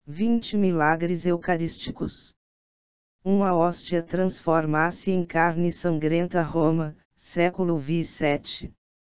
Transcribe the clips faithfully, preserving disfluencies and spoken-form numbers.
vinte milagres eucarísticos. Uma hóstia transforma-se em carne sangrenta. Roma, século dezessete.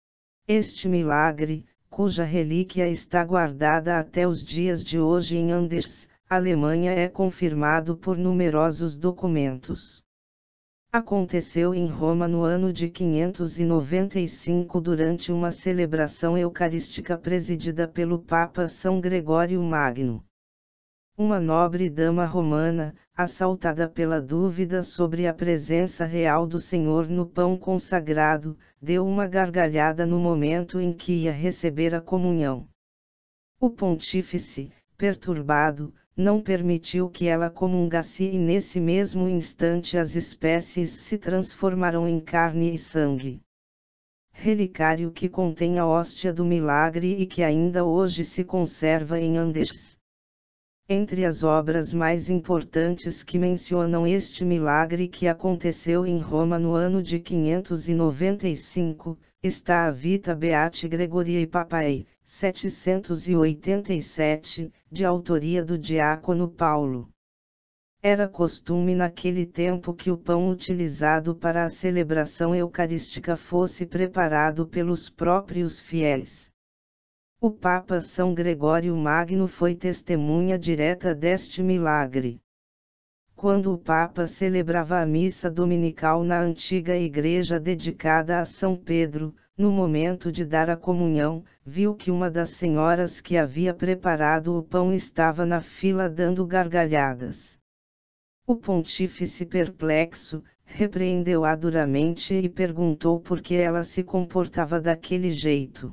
Este milagre, cuja relíquia está guardada até os dias de hoje em Anders, Alemanha, é confirmado por numerosos documentos. Aconteceu em Roma no ano de quinhentos e noventa e cinco durante uma celebração eucarística presidida pelo Papa São Gregório Magno. Uma nobre dama romana, assaltada pela dúvida sobre a presença real do Senhor no pão consagrado, deu uma gargalhada no momento em que ia receber a comunhão. O pontífice, perturbado, não permitiu que ela comungasse e nesse mesmo instante as espécies se transformaram em carne e sangue. Relicário que contém a hóstia do milagre e que ainda hoje se conserva em Anders. Entre as obras mais importantes que mencionam este milagre que aconteceu em Roma no ano de quinhentos e noventa e cinco, está a Vita Beati Gregoriae Papae, setecentos e oitenta e sete, de autoria do diácono Paulo. Era costume naquele tempo que o pão utilizado para a celebração eucarística fosse preparado pelos próprios fiéis. O Papa São Gregório Magno foi testemunha direta deste milagre. Quando o Papa celebrava a missa dominical na antiga igreja dedicada a São Pedro, no momento de dar a comunhão, viu que uma das senhoras que havia preparado o pão estava na fila dando gargalhadas. O pontífice, perplexo, repreendeu-a duramente e perguntou por que ela se comportava daquele jeito.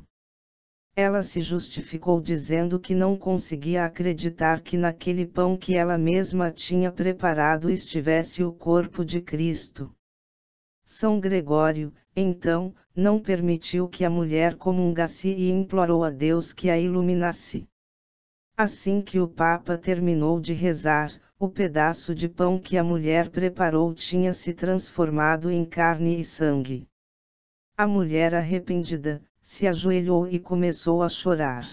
Ela se justificou dizendo que não conseguia acreditar que naquele pão que ela mesma tinha preparado estivesse o corpo de Cristo. São Gregório, então, não permitiu que a mulher comungasse e implorou a Deus que a iluminasse. Assim que o Papa terminou de rezar, o pedaço de pão que a mulher preparou tinha se transformado em carne e sangue. A mulher, arrependida, se ajoelhou e começou a chorar.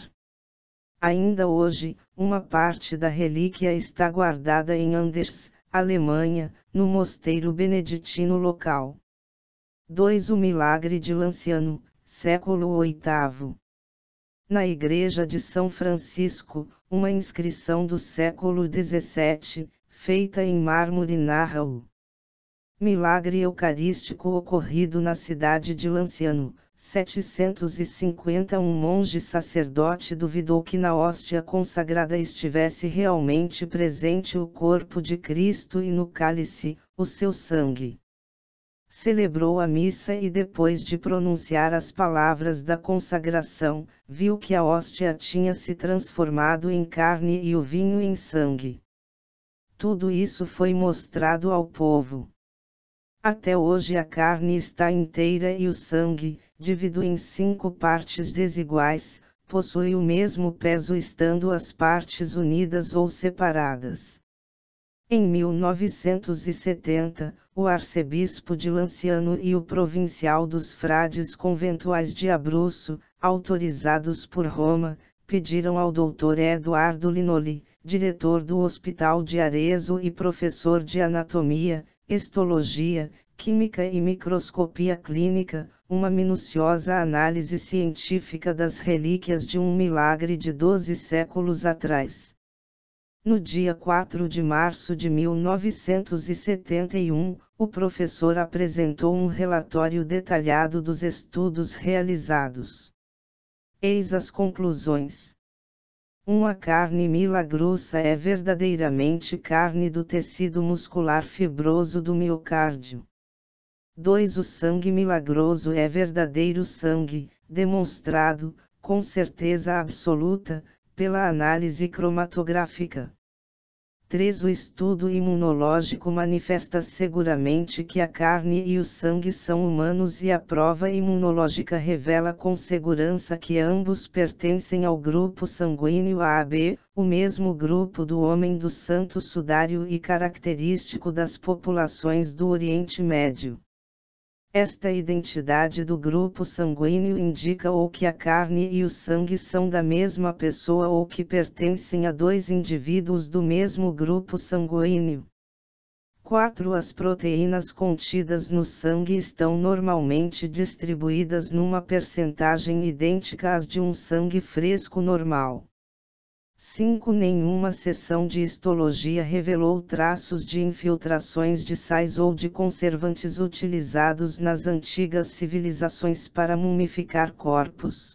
Ainda hoje, uma parte da relíquia está guardada em Anders, Alemanha, no mosteiro beneditino local. dois O milagre de Lanciano, século oitavo. Na igreja de São Francisco, uma inscrição do século dezessete, feita em mármore, narra-o. Milagre eucarístico ocorrido na cidade de Lanciano, setecentos e cinquenta. Um monge sacerdote duvidou que na hóstia consagrada estivesse realmente presente o corpo de Cristo e no cálice, o seu sangue. Celebrou a missa e depois de pronunciar as palavras da consagração, viu que a hóstia tinha se transformado em carne e o vinho em sangue. Tudo isso foi mostrado ao povo. Até hoje a carne está inteira e o sangue, dividido em cinco partes desiguais, possui o mesmo peso estando as partes unidas ou separadas. Em mil novecentos e setenta, o arcebispo de Lanciano e o provincial dos frades conventuais de Abruzzo, autorizados por Roma, pediram ao doutor Eduardo Linoli, diretor do Hospital de Arezzo e professor de anatomia, histologia, química e microscopia clínica, uma minuciosa análise científica das relíquias de um milagre de doze séculos atrás. No dia quatro de março de mil novecentos e setenta e um, o professor apresentou um relatório detalhado dos estudos realizados. Eis as conclusões. um A carne milagrosa é verdadeiramente carne do tecido muscular fibroso do miocárdio. dois O sangue milagroso é verdadeiro sangue, demonstrado, com certeza absoluta, pela análise cromatográfica. três O estudo imunológico manifesta seguramente que a carne e o sangue são humanos e a prova imunológica revela com segurança que ambos pertencem ao grupo sanguíneo A B, o mesmo grupo do homem do santo sudário e característico das populações do Oriente Médio. Esta identidade do grupo sanguíneo indica ou que a carne e o sangue são da mesma pessoa ou que pertencem a dois indivíduos do mesmo grupo sanguíneo. quatro As proteínas contidas no sangue estão normalmente distribuídas numa percentagem idêntica às de um sangue fresco normal. cinco Nenhuma sessão de histologia revelou traços de infiltrações de sais ou de conservantes utilizados nas antigas civilizações para mumificar corpos.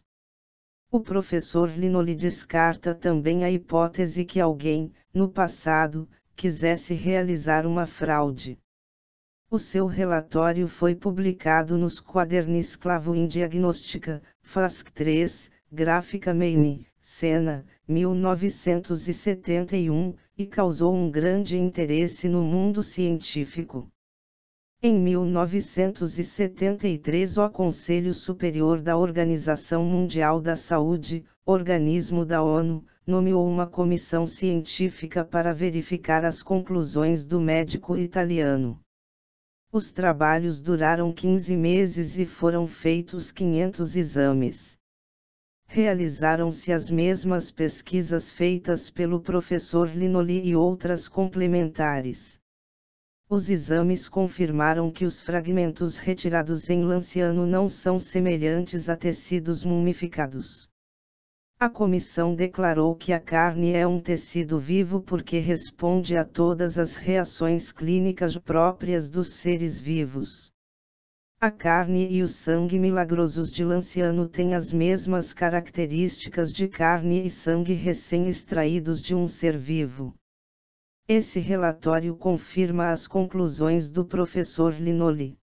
O professor Linoli descarta também a hipótese que alguém, no passado, quisesse realizar uma fraude. O seu relatório foi publicado nos Quadernis Clavo Diagnóstica, F A S C três, Gráfica Maine, Sena, mil novecentos e setenta e um, e causou um grande interesse no mundo científico. Em mil novecentos e setenta e três, o Conselho Superior da Organização Mundial da Saúde, organismo da ONU, nomeou uma comissão científica para verificar as conclusões do médico italiano. Os trabalhos duraram quinze meses e foram feitos quinhentos exames. Realizaram-se as mesmas pesquisas feitas pelo professor Linoli e outras complementares. Os exames confirmaram que os fragmentos retirados em Lanciano não são semelhantes a tecidos mumificados. A comissão declarou que a carne é um tecido vivo porque responde a todas as reações clínicas próprias dos seres vivos. A carne e o sangue milagrosos de Lanciano têm as mesmas características de carne e sangue recém-extraídos de um ser vivo. Esse relatório confirma as conclusões do professor Linoli.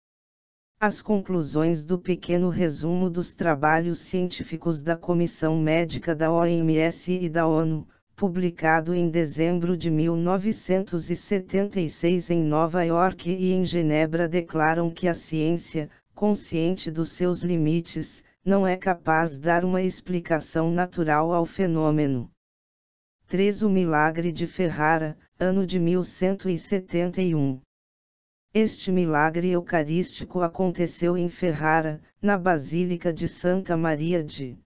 As conclusões do pequeno resumo dos trabalhos científicos da Comissão Médica da O M S e da ONU, publicado em dezembro de mil novecentos e setenta e seis em Nova York e em Genebra, declaram que a ciência, consciente dos seus limites, não é capaz de dar uma explicação natural ao fenômeno. três O milagre de Ferrara, ano de mil cento e setenta e um. Este milagre eucarístico aconteceu em Ferrara, na Basílica de Santa Maria de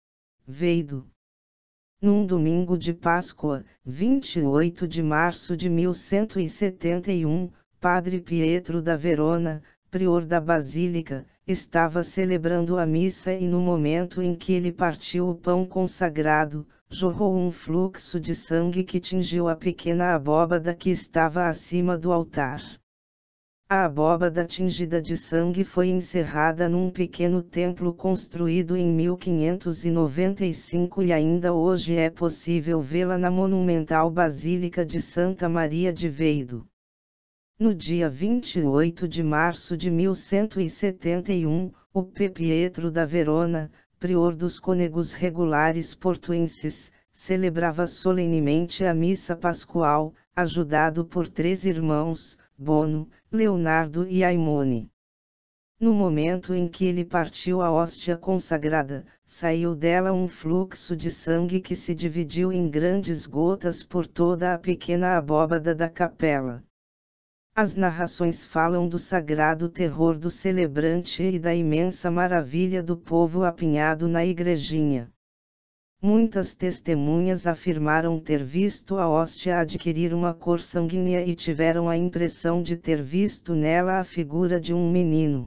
Veido. Num domingo de Páscoa, vinte e oito de março de mil cento e setenta e um, Padre Pietro da Verona, prior da Basílica, estava celebrando a missa e no momento em que ele partiu o pão consagrado, jorrou um fluxo de sangue que tingiu a pequena abóbada que estava acima do altar. A abóbada tingida de sangue foi encerrada num pequeno templo construído em mil quinhentos e noventa e cinco e ainda hoje é possível vê-la na monumental Basílica de Santa Maria de Veido. No dia vinte e oito de março de mil cento e setenta e um, o P. Pietro da Verona, prior dos cônegos regulares portuenses, celebrava solenemente a missa pascual, ajudado por três irmãos, Bono, Leonardo e Aimone. No momento em que ele partiu a hóstia consagrada, saiu dela um fluxo de sangue que se dividiu em grandes gotas por toda a pequena abóbada da capela. As narrações falam do sagrado terror do celebrante e da imensa maravilha do povo apinhado na igrejinha. Muitas testemunhas afirmaram ter visto a hóstia adquirir uma cor sanguínea e tiveram a impressão de ter visto nela a figura de um menino.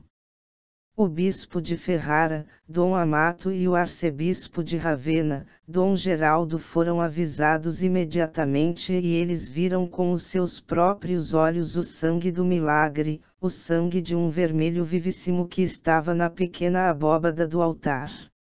O bispo de Ferrara, Dom Amato, e o arcebispo de Ravenna, Dom Geraldo, foram avisados imediatamente e eles viram com os seus próprios olhos o sangue do milagre, o sangue de um vermelho vivíssimo que estava na pequena abóbada do altar.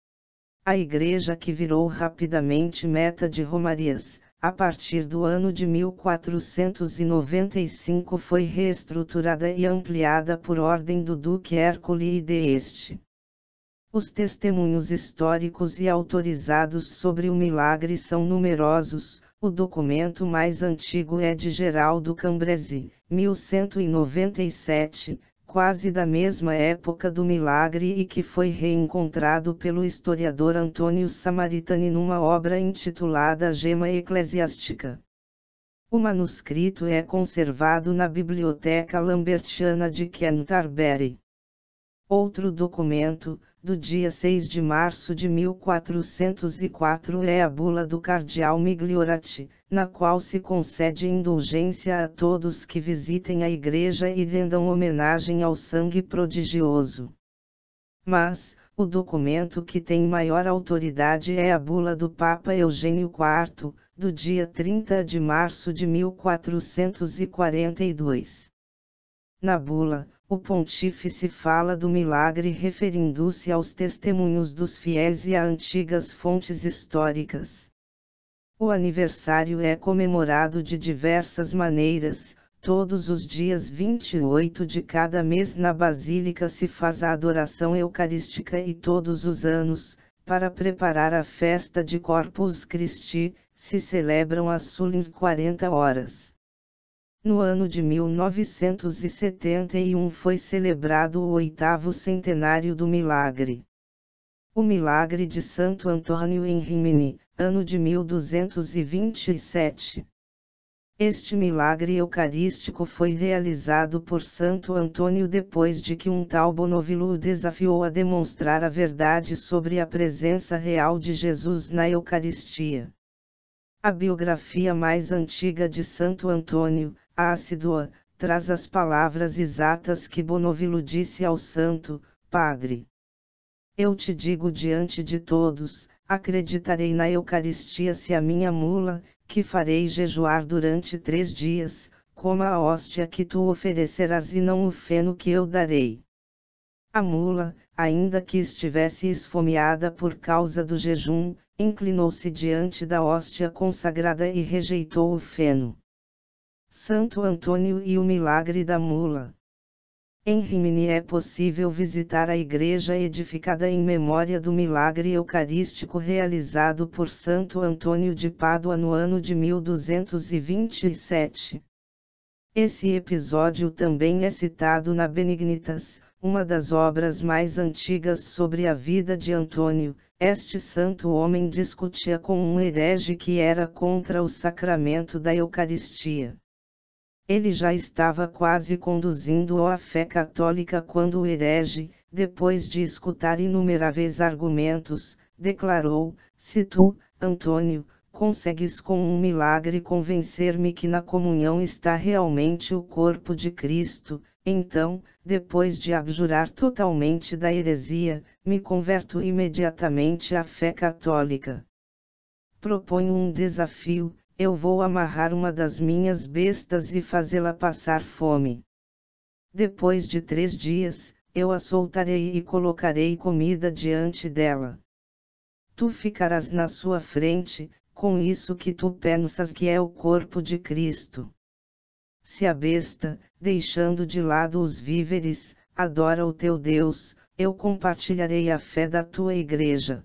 A igreja, que virou rapidamente meta de romarias, a partir do ano de mil quatrocentos e noventa e cinco foi reestruturada e ampliada por ordem do Duque Ercole I d'Este. Os testemunhos históricos e autorizados sobre o milagre são numerosos. O documento mais antigo é de Geraldo Cambresi, mil cento e noventa e sete, quase da mesma época do milagre e que foi reencontrado pelo historiador Antônio Samaritani numa obra intitulada Gema Eclesiástica. O manuscrito é conservado na Biblioteca Lambertiana de Canterbury. Outro documento, do dia seis de março de mil quatrocentos e quatro, é a bula do cardeal Migliorati, na qual se concede indulgência a todos que visitem a igreja e rendam homenagem ao sangue prodigioso. Mas, o documento que tem maior autoridade é a bula do Papa Eugênio quarto, do dia trinta de março de mil quatrocentos e quarenta e dois. Na bula, o pontífice fala do milagre referindo-se aos testemunhos dos fiéis e a antigas fontes históricas. O aniversário é comemorado de diversas maneiras. Todos os dias vinte e oito de cada mês na Basílica se faz a adoração eucarística e todos os anos, para preparar a festa de Corpus Christi, se celebram as Sulins quarenta horas. No ano de mil novecentos e setenta e um foi celebrado o oitavo centenário do milagre. O milagre de Santo Antônio em Rimini, ano de mil duzentos e vinte e sete. Este milagre eucarístico foi realizado por Santo Antônio depois de que um tal Bonovilo o desafiou a demonstrar a verdade sobre a presença real de Jesus na Eucaristia. A biografia mais antiga de Santo Antônio, a Assídua, traz as palavras exatas que Bonovilo disse ao santo: Padre, eu te digo diante de todos, acreditarei na Eucaristia se a minha mula, que farei jejuar durante três dias, coma a hóstia que tu oferecerás e não o feno que eu darei. A mula, ainda que estivesse esfomeada por causa do jejum, inclinou-se diante da hóstia consagrada e rejeitou o feno. Santo Antônio e o milagre da mula. Em Rimini é possível visitar a igreja edificada em memória do milagre eucarístico realizado por Santo Antônio de Pádua no ano de mil duzentos e vinte e sete. Esse episódio também é citado na Benignitas, uma das obras mais antigas sobre a vida de Antônio. Este santo homem discutia com um herege que era contra o sacramento da Eucaristia. Ele já estava quase conduzindo-o à fé católica quando o herege, depois de escutar inumeráveis argumentos, declarou: se tu, Antônio, consegues com um milagre convencer-me que na comunhão está realmente o corpo de Cristo, então, depois de abjurar totalmente da heresia, me converto imediatamente à fé católica. Proponho um desafio. Eu vou amarrar uma das minhas bestas e fazê-la passar fome. Depois de três dias, eu a soltarei e colocarei comida diante dela. Tu ficarás na sua frente, com isso que tu pensas que é o corpo de Cristo. Se a besta, deixando de lado os víveres, adora o teu Deus, eu compartilharei a fé da tua igreja.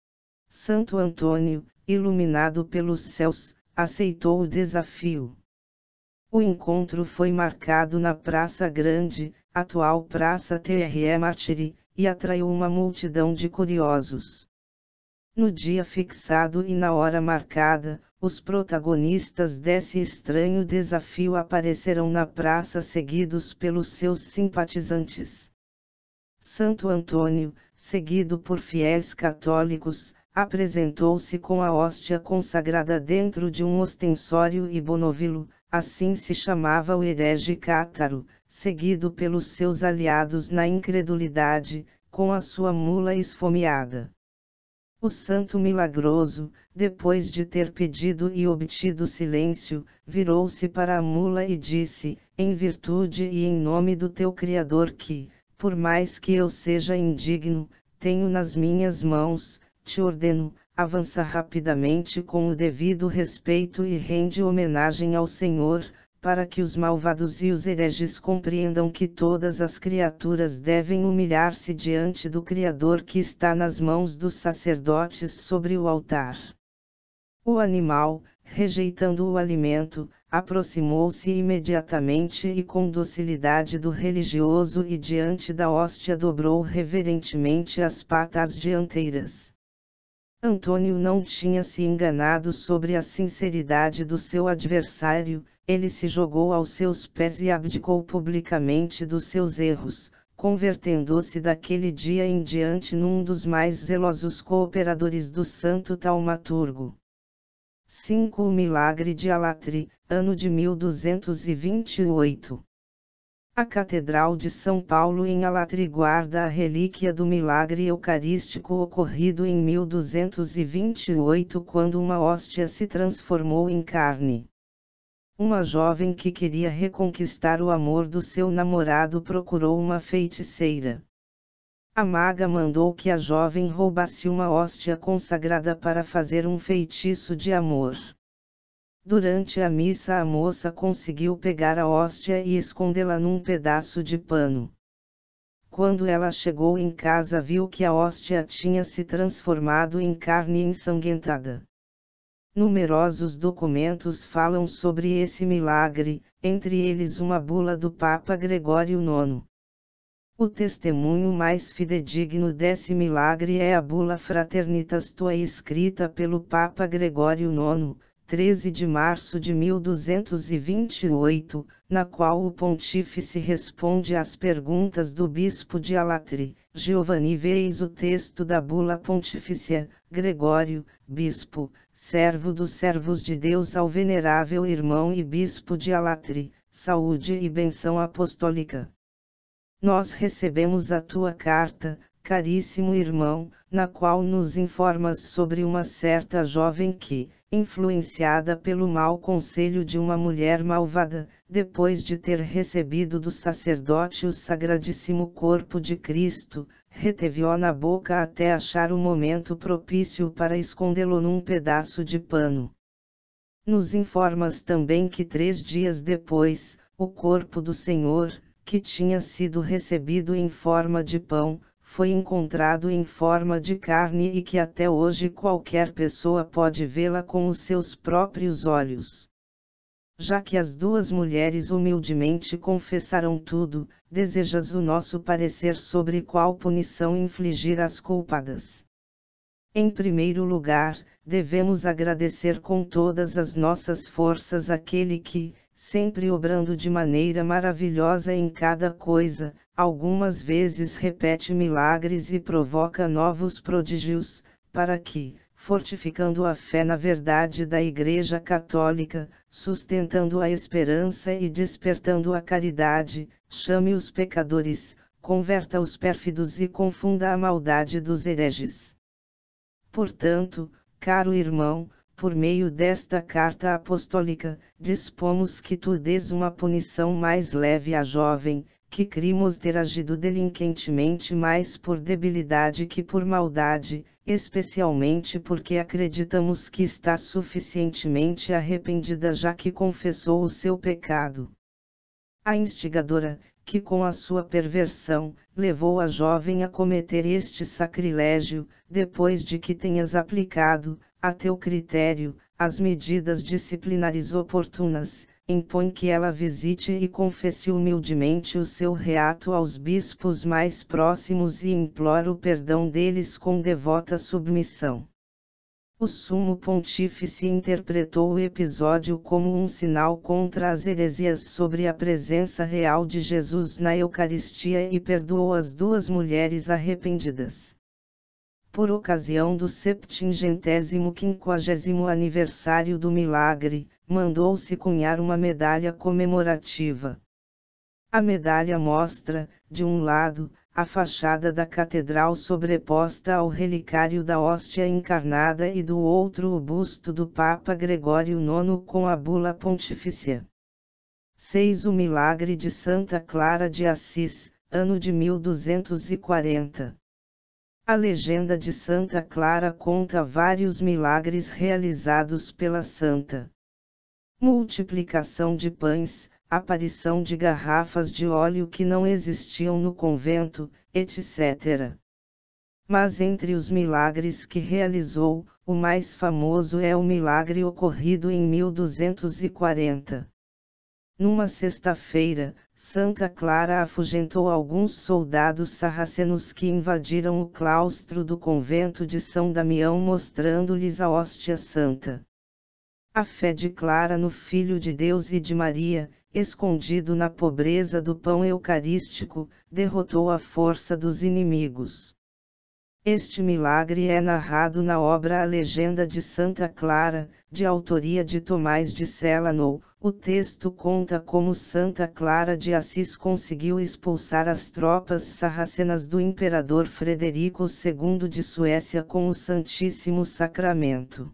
Santo Antônio, iluminado pelos céus, aceitou o desafio. O encontro foi marcado na Praça Grande, atual Praça T R E Martiri, e atraiu uma multidão de curiosos. No dia fixado e na hora marcada, os protagonistas desse estranho desafio aparecerão na praça seguidos pelos seus simpatizantes. Santo Antônio, seguido por fiéis católicos, apresentou-se com a hóstia consagrada dentro de um ostensório e Bonovilo, assim se chamava o herege cátaro, seguido pelos seus aliados na incredulidade, com a sua mula esfomeada. O santo milagroso, depois de ter pedido e obtido silêncio, virou-se para a mula e disse, em virtude e em nome do teu Criador que, por mais que eu seja indigno, tenho nas minhas mãos, te ordeno, avança rapidamente com o devido respeito e rende homenagem ao Senhor, para que os malvados e os hereges compreendam que todas as criaturas devem humilhar-se diante do Criador que está nas mãos dos sacerdotes sobre o altar. O animal, rejeitando o alimento, aproximou-se imediatamente e com docilidade do religioso e diante da hóstia dobrou reverentemente as patas dianteiras. Antônio não tinha se enganado sobre a sinceridade do seu adversário, ele se jogou aos seus pés e abdicou publicamente dos seus erros, convertendo-se daquele dia em diante num dos mais zelosos cooperadores do santo taumaturgo. cinco O milagre de Alatri, ano de mil duzentos e vinte e oito. A Catedral de São Paulo em Alatri guarda a relíquia do milagre eucarístico ocorrido em mil duzentos e vinte e oito, quando uma hóstia se transformou em carne. Uma jovem que queria reconquistar o amor do seu namorado procurou uma feiticeira. A maga mandou que a jovem roubasse uma hóstia consagrada para fazer um feitiço de amor. Durante a missa a moça conseguiu pegar a hóstia e escondê-la num pedaço de pano. Quando ela chegou em casa, viu que a hóstia tinha se transformado em carne ensanguentada. Numerosos documentos falam sobre esse milagre, entre eles uma bula do Papa Gregório nono. O testemunho mais fidedigno desse milagre é a bula Fraternitas Tuae escrita pelo Papa Gregório nono, treze de março de mil duzentos e vinte e oito, na qual o pontífice responde às perguntas do bispo de Alatri, Giovanni. Veis o texto da bula pontifícia. Gregório, bispo, servo dos servos de Deus, ao venerável irmão e bispo de Alatri, saúde e benção apostólica. Nós recebemos a tua carta, caríssimo irmão, na qual nos informas sobre uma certa jovem que, influenciada pelo mau conselho de uma mulher malvada, depois de ter recebido do sacerdote o sagradíssimo corpo de Cristo, reteve-o na boca até achar o momento propício para escondê-lo num pedaço de pano. Nos informas também que três dias depois, o corpo do Senhor, que tinha sido recebido em forma de pão, foi encontrado em forma de carne e que até hoje qualquer pessoa pode vê-la com os seus próprios olhos. Já que as duas mulheres humildemente confessaram tudo, desejas o nosso parecer sobre qual punição infligir às culpadas? Em primeiro lugar, devemos agradecer com todas as nossas forças àquele que, sempre obrando de maneira maravilhosa em cada coisa, algumas vezes repete milagres e provoca novos prodígios, para que, fortificando a fé na verdade da Igreja Católica, sustentando a esperança e despertando a caridade, chame os pecadores, converta os pérfidos e confunda a maldade dos hereges. Portanto, caro irmão, por meio desta carta apostólica, dispomos que tu dês uma punição mais leve à jovem, que crimos ter agido delinquentemente mais por debilidade que por maldade, especialmente porque acreditamos que está suficientemente arrependida já que confessou o seu pecado. A instigadora, que com a sua perversão, levou a jovem a cometer este sacrilégio, depois de que tenhas aplicado, a teu critério, as medidas disciplinares oportunas, impõe que ela visite e confesse humildemente o seu reato aos bispos mais próximos e implore o perdão deles com devota submissão. O Sumo Pontífice interpretou o episódio como um sinal contra as heresias sobre a presença real de Jesus na Eucaristia e perdoou as duas mulheres arrependidas. Por ocasião do septingentésimo quinquagésimo aniversário do milagre, mandou-se cunhar uma medalha comemorativa. A medalha mostra, de um lado, a fachada da catedral sobreposta ao relicário da hóstia encarnada e do outro o busto do Papa Gregório nono com a bula pontifícia. seis O milagre de Santa Clara de Assis, ano de mil duzentos e quarenta. A legenda de Santa Clara conta vários milagres realizados pela santa. Multiplicação de pães, aparição de garrafas de óleo que não existiam no convento, etcétera. Mas entre os milagres que realizou, o mais famoso é o milagre ocorrido em mil duzentos e quarenta. Numa sexta-feira, Santa Clara afugentou alguns soldados sarracenos que invadiram o claustro do convento de São Damião mostrando-lhes a hóstia santa. A fé de Clara no Filho de Deus e de Maria, escondido na pobreza do pão eucarístico, derrotou a força dos inimigos. Este milagre é narrado na obra A Legenda de Santa Clara, de autoria de Tomás de Celano. O texto conta como Santa Clara de Assis conseguiu expulsar as tropas sarracenas do imperador Frederico segundo de Suécia com o Santíssimo Sacramento.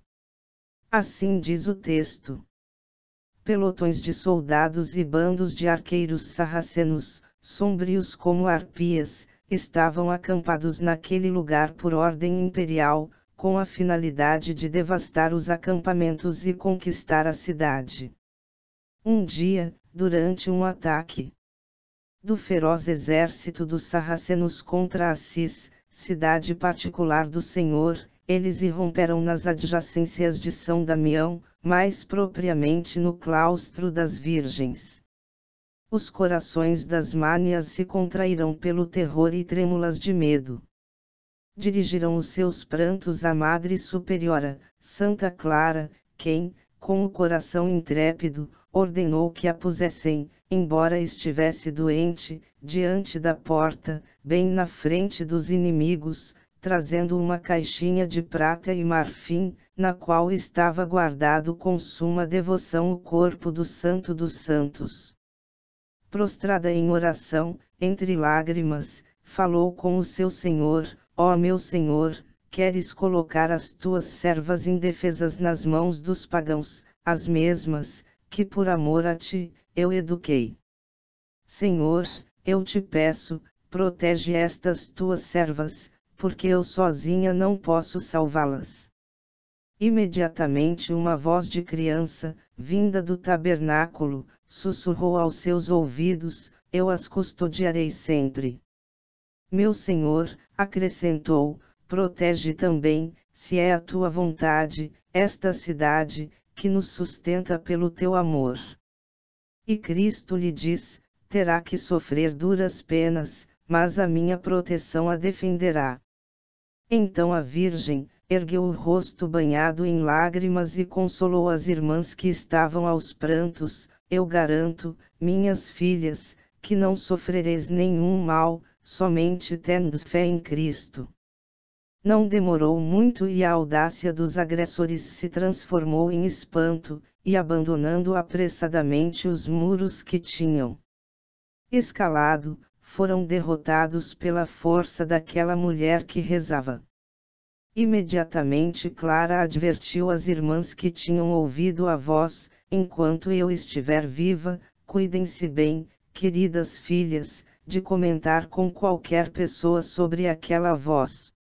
Assim diz o texto. Pelotões de soldados e bandos de arqueiros sarracenos, sombrios como arpias, estavam acampados naquele lugar por ordem imperial, com a finalidade de devastar os acampamentos e conquistar a cidade. Um dia, durante um ataque do feroz exército dos sarracenos contra Assis, cidade particular do Senhor, eles irromperam nas adjacências de São Damião, mais propriamente no claustro das Virgens. Os corações das mânias se contraíram pelo terror e trêmulas de medo. Dirigiram os seus prantos à Madre Superiora, Santa Clara, quem, com o coração intrépido, ordenou que a pusessem, embora estivesse doente, diante da porta, bem na frente dos inimigos, trazendo uma caixinha de prata e marfim, na qual estava guardado com suma devoção o corpo do Santo dos Santos. Prostrada em oração, entre lágrimas, falou com o seu Senhor: ó meu Senhor, queres colocar as tuas servas indefesas nas mãos dos pagãos, as mesmas, que por amor a ti, eu eduquei. Senhor, eu te peço, protege estas tuas servas, porque eu sozinha não posso salvá-las. Imediatamente uma voz de criança, vinda do tabernáculo, sussurrou aos seus ouvidos: eu as custodiarei sempre. Meu Senhor, acrescentou, protege também, se é a tua vontade, esta cidade, que nos sustenta pelo teu amor. E Cristo lhe diz: terá que sofrer duras penas, mas a minha proteção a defenderá. Então a Virgem ergueu o rosto banhado em lágrimas e consolou as irmãs que estavam aos prantos: eu garanto, minhas filhas, que não sofrereis nenhum mal, somente tendes fé em Cristo. Não demorou muito e a audácia dos agressores se transformou em espanto, e abandonando apressadamente os muros que tinham escalado, foram derrotados pela força daquela mulher que rezava. Imediatamente Clara advertiu as irmãs que tinham ouvido a voz: enquanto eu estiver viva, cuidem-se bem, queridas filhas, de comentar com qualquer pessoa sobre aquela voz.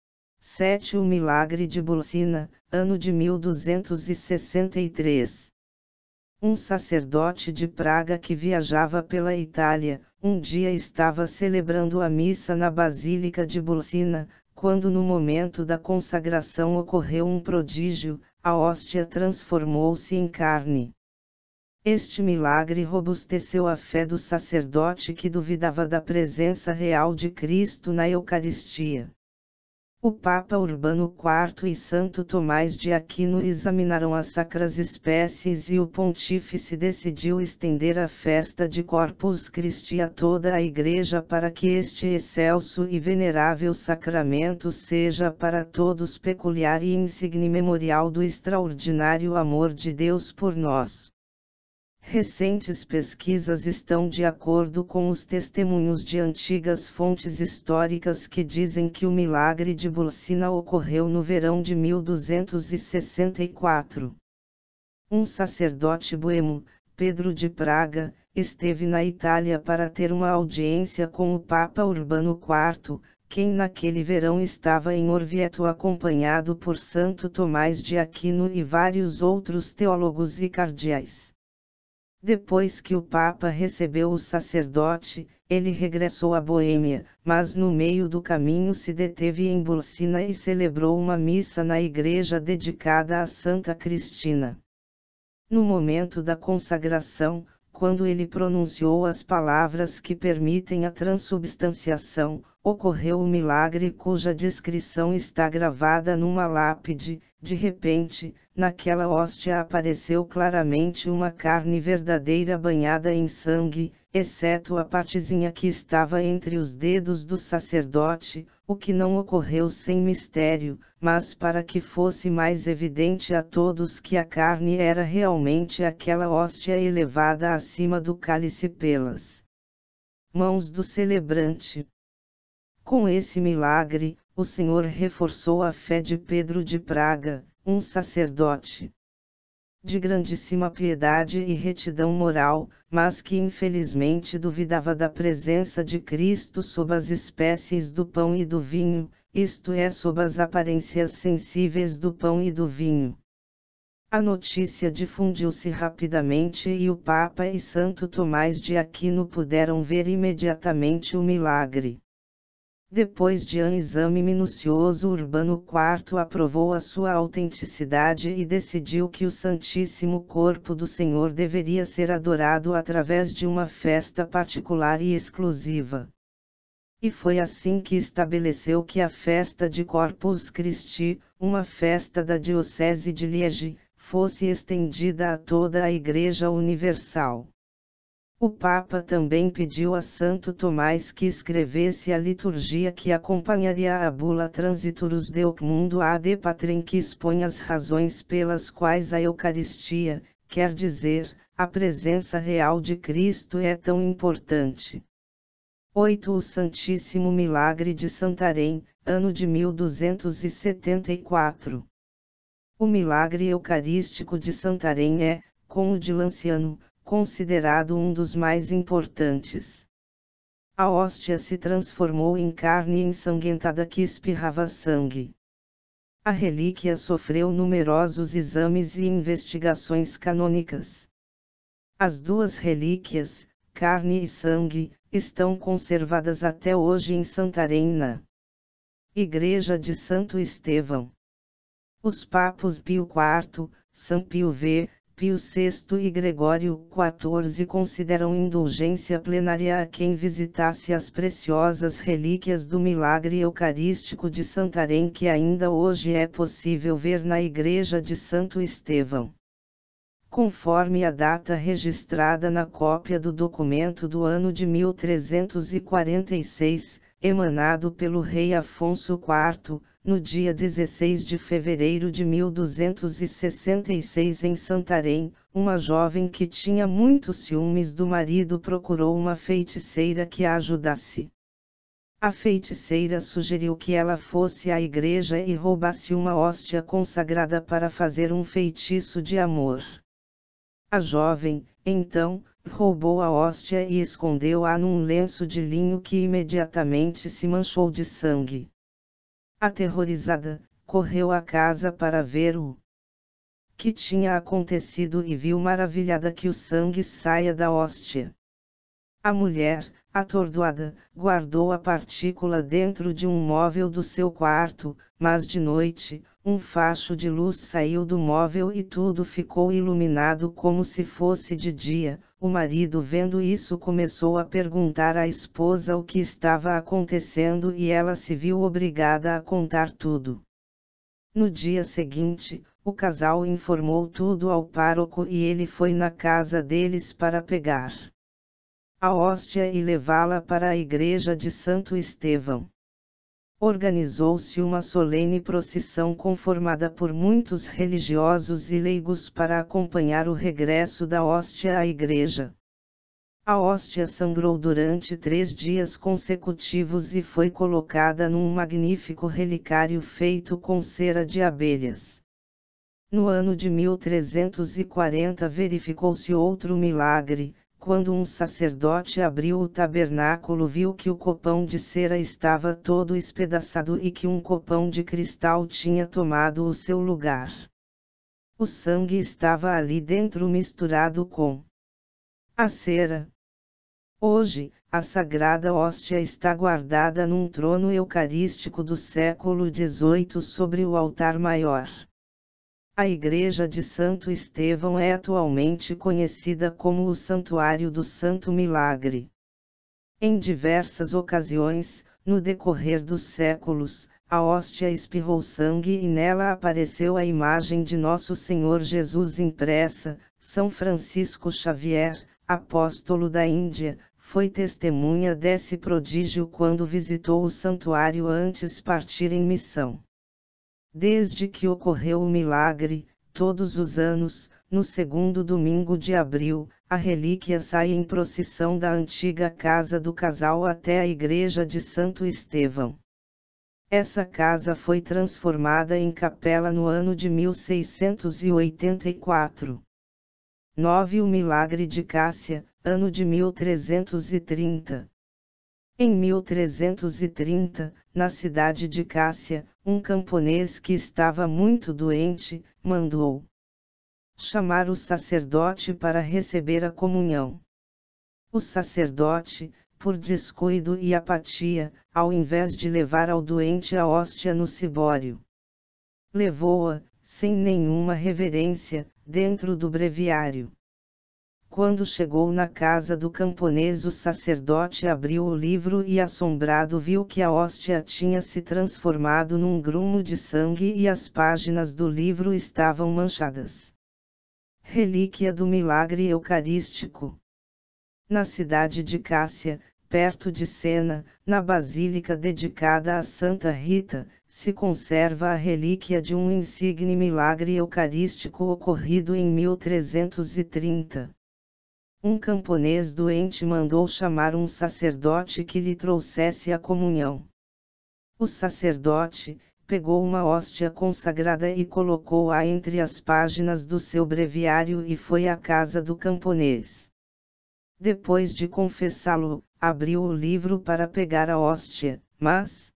sete O Milagre de Bolsina, ano de mil duzentos e sessenta e três. Um sacerdote de Praga que viajava pela Itália, um dia estava celebrando a missa na Basílica de Bolsina, quando no momento da consagração ocorreu um prodígio: a hóstia transformou-se em carne. Este milagre robusteceu a fé do sacerdote que duvidava da presença real de Cristo na Eucaristia. O Papa Urbano quarto e Santo Tomás de Aquino examinaram as sacras espécies e o pontífice decidiu estender a festa de Corpus Christi a toda a Igreja para que este excelso e venerável sacramento seja para todos peculiar e insigne memorial do extraordinário amor de Deus por nós. Recentes pesquisas estão de acordo com os testemunhos de antigas fontes históricas que dizem que o milagre de Bolsina ocorreu no verão de mil duzentos e sessenta e quatro. Um sacerdote boemo, Pedro de Praga, esteve na Itália para ter uma audiência com o Papa Urbano quarto, quem naquele verão estava em Orvieto acompanhado por Santo Tomás de Aquino e vários outros teólogos e cardeais. Depois que o Papa recebeu o sacerdote, ele regressou à Boêmia, mas no meio do caminho se deteve em Bolsina e celebrou uma missa na igreja dedicada a Santa Cristina. No momento da consagração, quando ele pronunciou as palavras que permitem a transubstanciação, ocorreu o milagre cuja descrição está gravada numa lápide. De repente, naquela hóstia apareceu claramente uma carne verdadeira banhada em sangue, exceto a partezinha que estava entre os dedos do sacerdote, o que não ocorreu sem mistério, mas para que fosse mais evidente a todos que a carne era realmente aquela hóstia elevada acima do cálice pelas mãos do celebrante. Com esse milagre, o Senhor reforçou a fé de Pedro de Praga, um sacerdote de grandíssima piedade e retidão moral, mas que infelizmente duvidava da presença de Cristo sob as espécies do pão e do vinho, isto é, sob as aparências sensíveis do pão e do vinho. A notícia difundiu-se rapidamente e o Papa e Santo Tomás de Aquino puderam ver imediatamente o milagre. Depois de um exame minucioso, Urbano quarto aprovou a sua autenticidade e decidiu que o Santíssimo Corpo do Senhor deveria ser adorado através de uma festa particular e exclusiva. E foi assim que estabeleceu que a festa de Corpus Christi, uma festa da Diocese de Liege, fosse estendida a toda a Igreja Universal. O Papa também pediu a Santo Tomás que escrevesse a liturgia que acompanharia a bula Transiturus Deum Mundo ad Patrem, que expõe as razões pelas quais a Eucaristia, quer dizer, a presença real de Cristo é tão importante. oito O Santíssimo Milagre de Santarém, ano de mil duzentos e setenta e quatro. O milagre eucarístico de Santarém é, como o de Lanciano, considerado um dos mais importantes. A hóstia se transformou em carne ensanguentada que espirrava sangue. A relíquia sofreu numerosos exames e investigações canônicas. As duas relíquias, carne e sangue, estão conservadas até hoje em Santarém na Igreja de Santo Estevão. Os papos Pio quarto, São Pio V, Pio sexto e Gregório quatorze consideram indulgência plenária a quem visitasse as preciosas relíquias do milagre eucarístico de Santarém, que ainda hoje é possível ver na Igreja de Santo Estevão. Conforme a data registrada na cópia do documento do ano de mil trezentos e quarenta e seis, emanado pelo rei Afonso quarto, no dia dezesseis de fevereiro de mil duzentos e sessenta e seis em Santarém, uma jovem que tinha muitos ciúmes do marido procurou uma feiticeira que a ajudasse. A feiticeira sugeriu que ela fosse à igreja e roubasse uma hóstia consagrada para fazer um feitiço de amor. A jovem, então, roubou a hóstia e escondeu-a num lenço de linho que imediatamente se manchou de sangue. Aterrorizada, correu à casa para ver o que tinha acontecido e viu maravilhada que o sangue saia da hóstia. A mulher, atordoada, guardou a partícula dentro de um móvel do seu quarto, mas de noite, um facho de luz saiu do móvel e tudo ficou iluminado como se fosse de dia. O marido, vendo isso, começou a perguntar à esposa o que estava acontecendo e ela se viu obrigada a contar tudo. No dia seguinte, o casal informou tudo ao pároco e ele foi na casa deles para pegar a hóstia e levá-la para a igreja de Santo Estevão. Organizou-se uma solene procissão conformada por muitos religiosos e leigos para acompanhar o regresso da hóstia à igreja. A hóstia sangrou durante três dias consecutivos e foi colocada num magnífico relicário feito com cera de abelhas. No ano de mil trezentos e quarenta verificou-se outro milagre. Quando um sacerdote abriu o tabernáculo, viu que o copão de cera estava todo espedaçado e que um copão de cristal tinha tomado o seu lugar. O sangue estava ali dentro misturado com a cera. Hoje, a sagrada hóstia está guardada num trono eucarístico do século dezoito sobre o altar maior. A Igreja de Santo Estevão é atualmente conhecida como o Santuário do Santo Milagre. Em diversas ocasiões, no decorrer dos séculos, a hóstia espirrou sangue e nela apareceu a imagem de Nosso Senhor Jesus impressa. São Francisco Xavier, apóstolo da Índia, foi testemunha desse prodígio quando visitou o santuário antes de partir em missão. Desde que ocorreu o milagre, todos os anos, no segundo domingo de abril, a relíquia sai em procissão da antiga casa do casal até a igreja de Santo Estevão. Essa casa foi transformada em capela no ano de mil seiscentos e oitenta e quatro. nove O Milagre de Cássia, ano de mil trezentos e trinta. Em mil trezentos e trinta, na cidade de Cássia, um camponês que estava muito doente, mandou chamar o sacerdote para receber a comunhão. O sacerdote, por descuido e apatia, ao invés de levar ao doente a hóstia no cibório, levou-a, sem nenhuma reverência, dentro do breviário. Quando chegou na casa do camponês, o sacerdote abriu o livro e, assombrado, viu que a hóstia tinha se transformado num grumo de sangue e as páginas do livro estavam manchadas. Relíquia do milagre eucarístico. Na cidade de Cássia, perto de Sena, na basílica dedicada a Santa Rita, se conserva a relíquia de um insigne milagre eucarístico ocorrido em mil trezentos e trinta. Um camponês doente mandou chamar um sacerdote que lhe trouxesse a comunhão. O sacerdote pegou uma hóstia consagrada e colocou-a entre as páginas do seu breviário e foi à casa do camponês. Depois de confessá-lo, abriu o livro para pegar a hóstia, mas,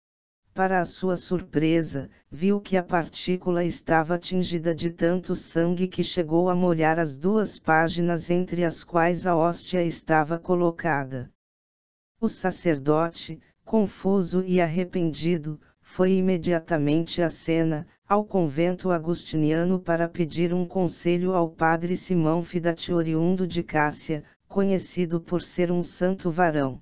para a sua surpresa, viu que a partícula estava tingida de tanto sangue que chegou a molhar as duas páginas entre as quais a hóstia estava colocada. O sacerdote, confuso e arrependido, foi imediatamente a Sena, ao convento agustiniano, para pedir um conselho ao padre Simão Fidati, oriundo de Cássia, conhecido por ser um santo varão.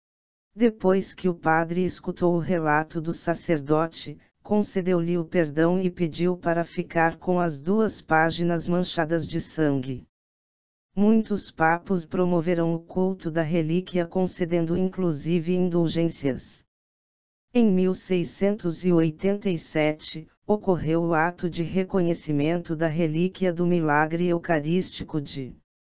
Depois que o padre escutou o relato do sacerdote, concedeu-lhe o perdão e pediu para ficar com as duas páginas manchadas de sangue. Muitos papos promoveram o culto da relíquia, concedendo inclusive indulgências. Em mil seiscentos e oitenta e sete, ocorreu o ato de reconhecimento da relíquia do milagre eucarístico de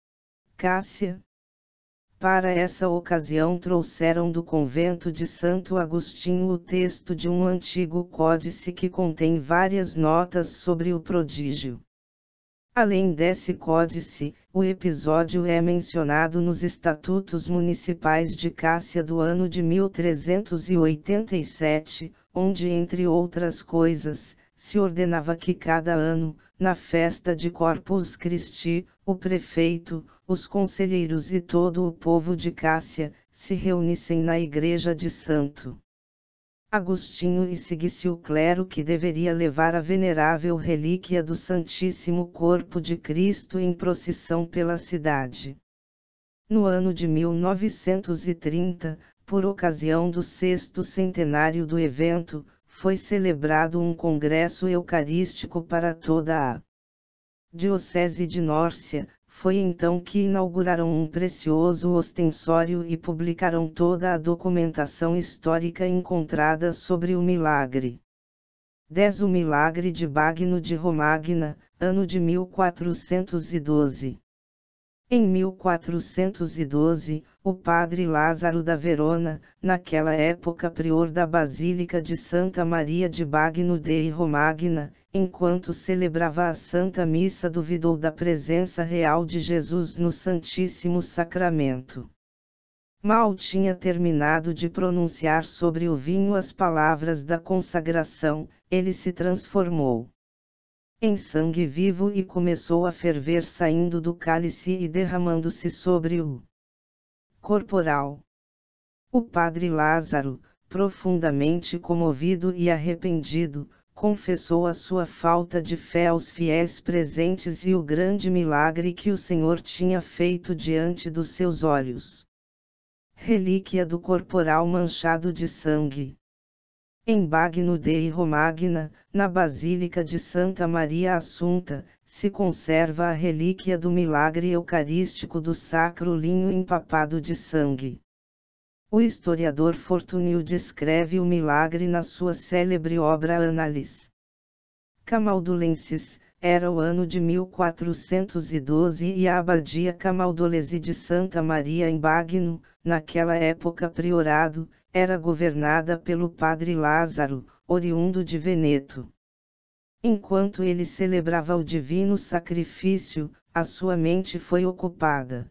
Cássia. Para essa ocasião trouxeram do convento de Santo Agostinho o texto de um antigo códice que contém várias notas sobre o prodígio. Além desse códice, o episódio é mencionado nos Estatutos Municipais de Cássia do ano de mil trezentos e oitenta e sete, onde, entre outras coisas, se ordenava que cada ano, na festa de Corpus Christi, o prefeito, os conselheiros e todo o povo de Cássia, se reunissem na igreja de Santo Agostinho e seguisse o clero que deveria levar a venerável relíquia do Santíssimo Corpo de Cristo em procissão pela cidade. No ano de mil novecentos e trinta, por ocasião do sexto centenário do evento, foi celebrado um congresso eucarístico para toda a Diocese de Nórcia. Foi então que inauguraram um precioso ostensório e publicaram toda a documentação histórica encontrada sobre o milagre. dez O milagre de Bagno de Romagna, ano de mil quatrocentos e doze. Em mil quatrocentos e doze, o padre Lázaro da Verona, naquela época prior da Basílica de Santa Maria de Bagno dei Romagna, enquanto celebrava a Santa Missa, duvidou da presença real de Jesus no Santíssimo Sacramento. Mal tinha terminado de pronunciar sobre o vinho as palavras da consagração, ele se transformou em sangue vivo e começou a ferver, saindo do cálice e derramando-se sobre o corporal. O padre Lázaro, profundamente comovido e arrependido, confessou a sua falta de fé aos fiéis presentes e o grande milagre que o Senhor tinha feito diante dos seus olhos. relíquia do corporal manchado de sangue. Em Bagno dei Romagna, na Basílica de Santa Maria Assunta, se conserva a relíquia do milagre eucarístico do sacro linho empapado de sangue. O historiador Fortunio descreve o milagre na sua célebre obra Annales Camaldulensis. Era o ano de mil quatrocentos e doze e a abadia Camaldolese de Santa Maria em Bagno, naquela época priorado, era governada pelo padre Lázaro, oriundo de Veneto. Enquanto ele celebrava o divino sacrifício, a sua mente foi ocupada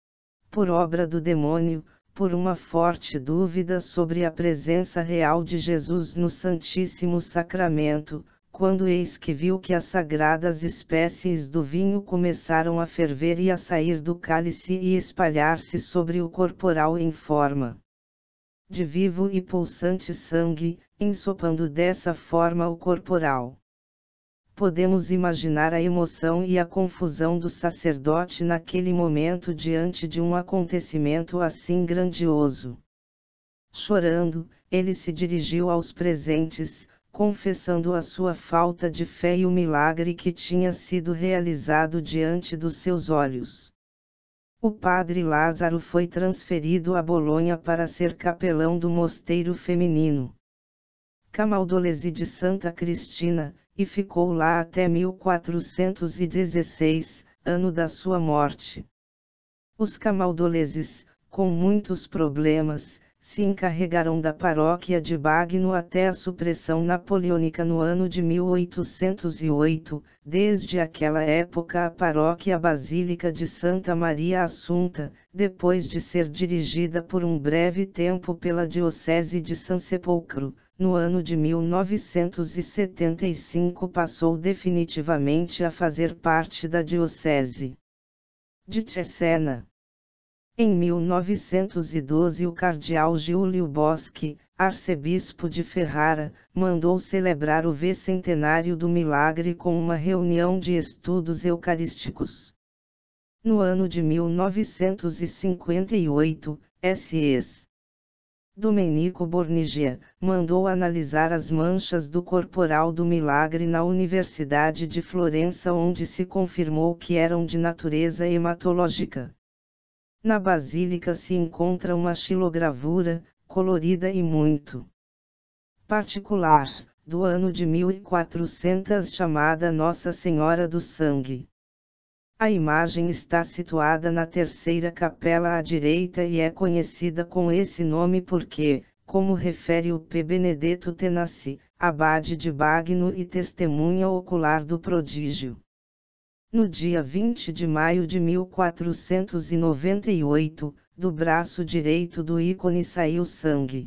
por obra do demônio, por uma forte dúvida sobre a presença real de Jesus no Santíssimo Sacramento, quando eis que viu que as sagradas espécies do vinho começaram a ferver e a sair do cálice e espalhar-se sobre o corporal em forma de vivo e pulsante sangue, ensopando dessa forma o corporal. Podemos imaginar a emoção e a confusão do sacerdote naquele momento diante de um acontecimento assim grandioso. Chorando, ele se dirigiu aos presentes, confessando a sua falta de fé e o milagre que tinha sido realizado diante dos seus olhos. O padre Lázaro foi transferido a Bolonha para ser capelão do mosteiro feminino Camaldolese de Santa Cristina, e ficou lá até mil quatrocentos e dezesseis, ano da sua morte. Os camaldoleses, com muitos problemas, se encarregaram da paróquia de Bagno até a supressão napoleônica no ano de mil oitocentos e oito, desde aquela época a paróquia Basílica de Santa Maria Assunta, depois de ser dirigida por um breve tempo pela Diocese de San Sepolcro, no ano de mil novecentos e setenta e cinco passou definitivamente a fazer parte da Diocese de Cesena. Em mil novecentos e doze o cardeal Giulio Boschi, arcebispo de Ferrara, mandou celebrar o V-centenário do milagre com uma reunião de estudos eucarísticos. No ano de mil novecentos e cinquenta e oito, S S Domenico Bornigia, mandou analisar as manchas do corporal do milagre na Universidade de Florença, onde se confirmou que eram de natureza hematológica. Na basílica se encontra uma xilogravura, colorida e muito particular, do ano de mil e quatrocentos chamada Nossa Senhora do Sangue. A imagem está situada na terceira capela à direita e é conhecida com esse nome porque, como refere o P. Benedetto Tenassi, abade de Bagno e testemunha ocular do prodígio. No dia vinte de maio de mil quatrocentos e noventa e oito, do braço direito do ícone saiu sangue.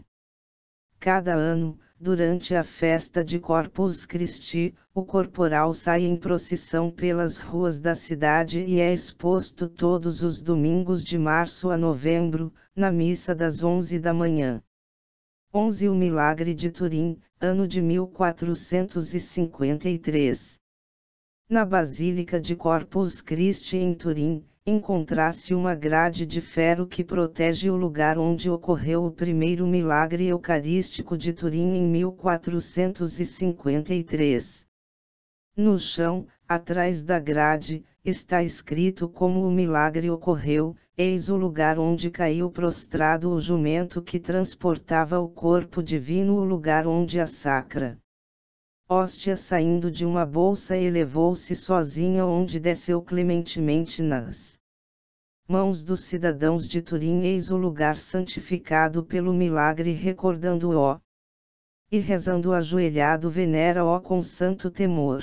Cada ano, durante a festa de Corpus Christi, o corporal sai em procissão pelas ruas da cidade e é exposto todos os domingos de março a novembro, na missa das onze da manhã. onze O Milagre de Turim, ano de mil quatrocentos e cinquenta e três. Na Basílica de Corpus Christi em Turim, encontra-se uma grade de ferro que protege o lugar onde ocorreu o primeiro milagre eucarístico de Turim em mil quatrocentos e cinquenta e três. No chão, atrás da grade, está escrito como o milagre ocorreu: eis o lugar onde caiu prostrado o jumento que transportava o corpo divino, o lugar onde a sacra hóstia saindo de uma bolsa elevou-se sozinha, onde desceu clementemente nas mãos dos cidadãos de Turim, eis o lugar santificado pelo milagre, recordando-o e rezando ajoelhado venera-o com santo temor.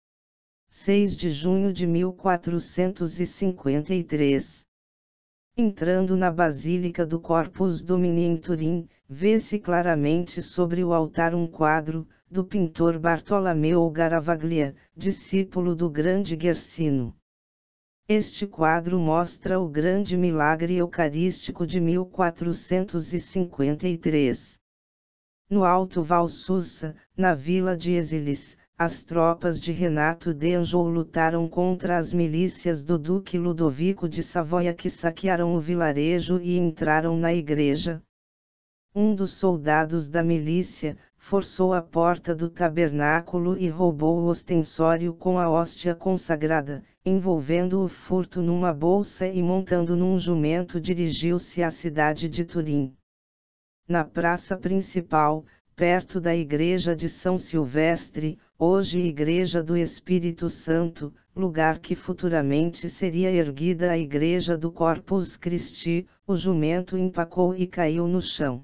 seis de junho de mil quatrocentos e cinquenta e três. Entrando na Basílica do Corpus Domini em Turim, vê-se claramente sobre o altar um quadro, do pintor Bartolomeo Garavaglia, discípulo do grande Guercino. Este quadro mostra o grande milagre eucarístico de mil quatrocentos e cinquenta e três. No Alto Val Susa, na vila de Exilis, as tropas de Renato d'Anjou lutaram contra as milícias do Duque Ludovico de Savoia que saquearam o vilarejo e entraram na igreja. Um dos soldados da milícia forçou a porta do tabernáculo e roubou o ostensório com a hóstia consagrada, envolvendo o furto numa bolsa e montando num jumento dirigiu-se à cidade de Turim. Na praça principal, perto da igreja de São Silvestre, hoje Igreja do Espírito Santo, lugar que futuramente seria erguida a igreja do Corpus Christi, o jumento empacou e caiu no chão.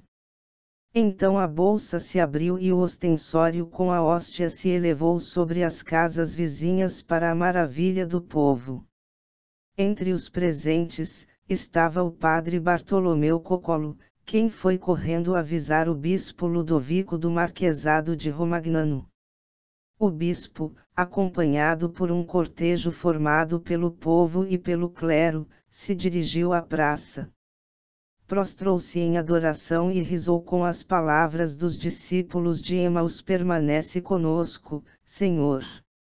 Então a bolsa se abriu e o ostensório com a hóstia se elevou sobre as casas vizinhas para a maravilha do povo. Entre os presentes, estava o padre Bartolomeu Coccolo, quem foi correndo avisar o bispo Ludovico do Marquesado de Romagnano. O bispo, acompanhado por um cortejo formado pelo povo e pelo clero, se dirigiu à praça. Prostrou-se em adoração e rezou com as palavras dos discípulos de Emaús: permanece conosco, Senhor.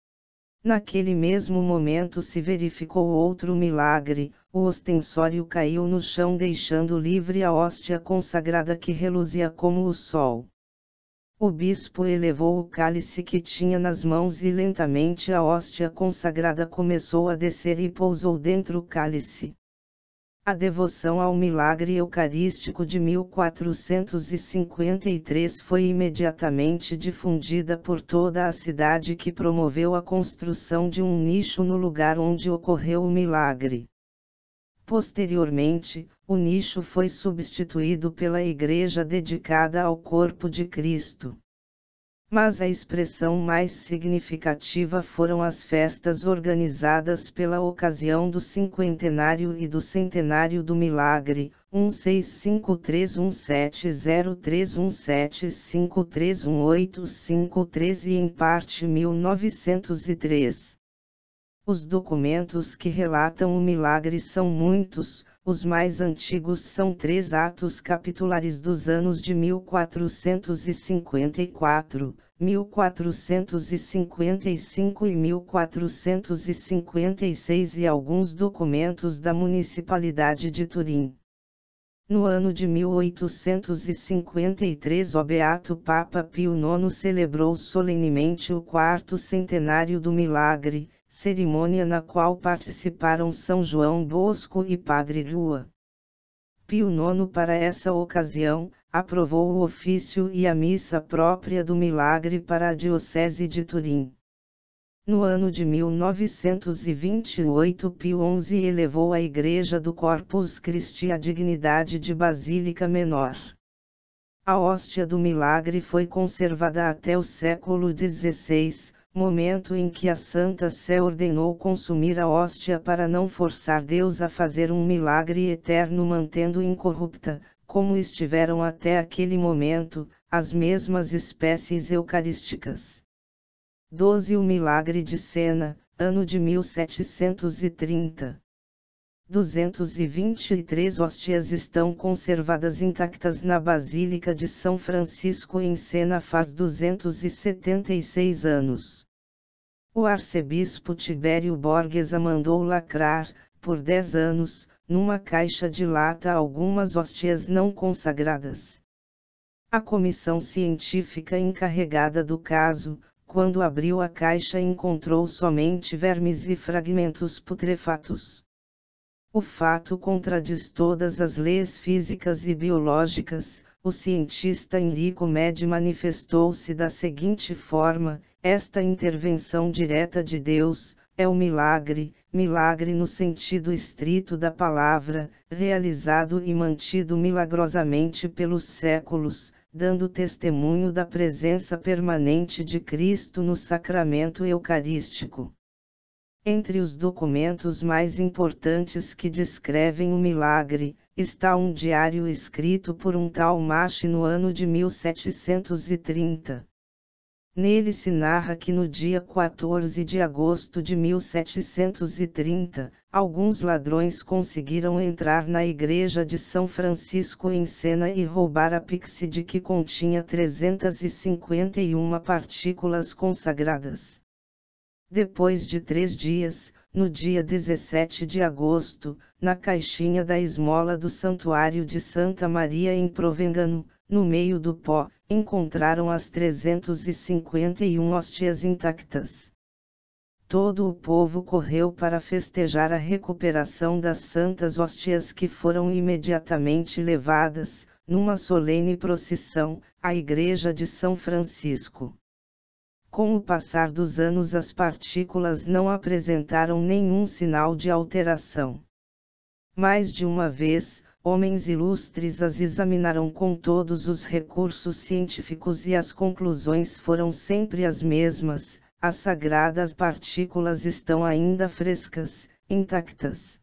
Naquele mesmo momento se verificou outro milagre, o ostensório caiu no chão deixando livre a hóstia consagrada que reluzia como o sol. O bispo elevou o cálice que tinha nas mãos e lentamente a hóstia consagrada começou a descer e pousou dentro do cálice. A devoção ao milagre eucarístico de mil quatrocentos e cinquenta e três foi imediatamente difundida por toda a cidade, que promoveu a construção de um nicho no lugar onde ocorreu o milagre. Posteriormente, o nicho foi substituído pela igreja dedicada ao corpo de Cristo. Mas a expressão mais significativa foram as festas organizadas pela ocasião do cinquentenário e do centenário do milagre, um seis cinco três um sete zero três um sete cinco três um oito cinco três e em parte mil novecentos e três. Os documentos que relatam o milagre são muitos, os mais antigos são três atos capitulares dos anos de mil quatrocentos e cinquenta e quatro, mil quatrocentos e cinquenta e cinco e mil quatrocentos e cinquenta e seis e alguns documentos da municipalidade de Turim. No ano de mil oitocentos e cinquenta e três o Beato Papa Pio nono celebrou solenemente o quarto centenário do milagre, cerimônia na qual participaram São João Bosco e Padre Lua. Pio nono, para essa ocasião, aprovou o ofício e a missa própria do milagre para a Diocese de Turim. No ano de mil novecentos e vinte e oito, Pio onze elevou a Igreja do Corpus Christi à dignidade de Basílica Menor. A hóstia do milagre foi conservada até o século dezesseis, momento em que a Santa Sé ordenou consumir a hóstia para não forçar Deus a fazer um milagre eterno mantendo incorrupta, como estiveram até aquele momento, as mesmas espécies eucarísticas. doze O milagre de Sena, ano de mil setecentos e trinta. duzentas e vinte e três hóstias estão conservadas intactas na Basílica de São Francisco em Sena faz duzentos e setenta e seis anos. O arcebispo Tibério Borghesa mandou lacrar, por dez anos, numa caixa de lata algumas hóstias não consagradas. A comissão científica encarregada do caso, quando abriu a caixa, encontrou somente vermes e fragmentos putrefatos. O fato contradiz todas as leis físicas e biológicas. O cientista Enrico Medi manifestou-se da seguinte forma: esta intervenção direta de Deus é o milagre, milagre no sentido estrito da palavra, realizado e mantido milagrosamente pelos séculos, dando testemunho da presença permanente de Cristo no sacramento eucarístico. Entre os documentos mais importantes que descrevem o milagre, está um diário escrito por um tal Machi no ano de mil setecentos e trinta. nele se narra que no dia quatorze de agosto de mil setecentos e trinta, alguns ladrões conseguiram entrar na igreja de São Francisco em Sena e roubar a píxide que continha trezentas e cinquenta e uma partículas consagradas. Depois de três dias, no dia dezessete de agosto, na caixinha da esmola do santuário de Santa Maria em Provengano, no meio do pó, encontraram as trezentas e cinquenta e uma hóstias intactas. Todo o povo correu para festejar a recuperação das santas hóstias que foram imediatamente levadas, numa solene procissão, à igreja de São Francisco. Com o passar dos anos as partículas não apresentaram nenhum sinal de alteração. Mais de uma vez, homens ilustres as examinaram com todos os recursos científicos e as conclusões foram sempre as mesmas: as sagradas partículas estão ainda frescas, intactas,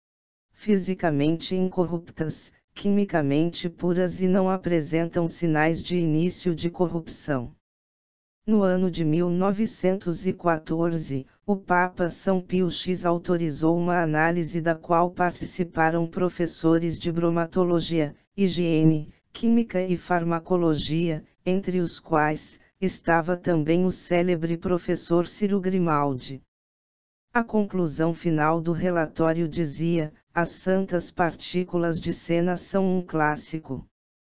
fisicamente incorruptas, quimicamente puras e não apresentam sinais de início de corrupção. No ano de mil novecentos e quatorze, o Papa São Pio X autorizou uma análise da qual participaram professores de bromatologia, higiene, química e farmacologia, entre os quais estava também o célebre professor Ciro Grimaldi. A conclusão final do relatório dizia: as santas partículas de Sena são um clássico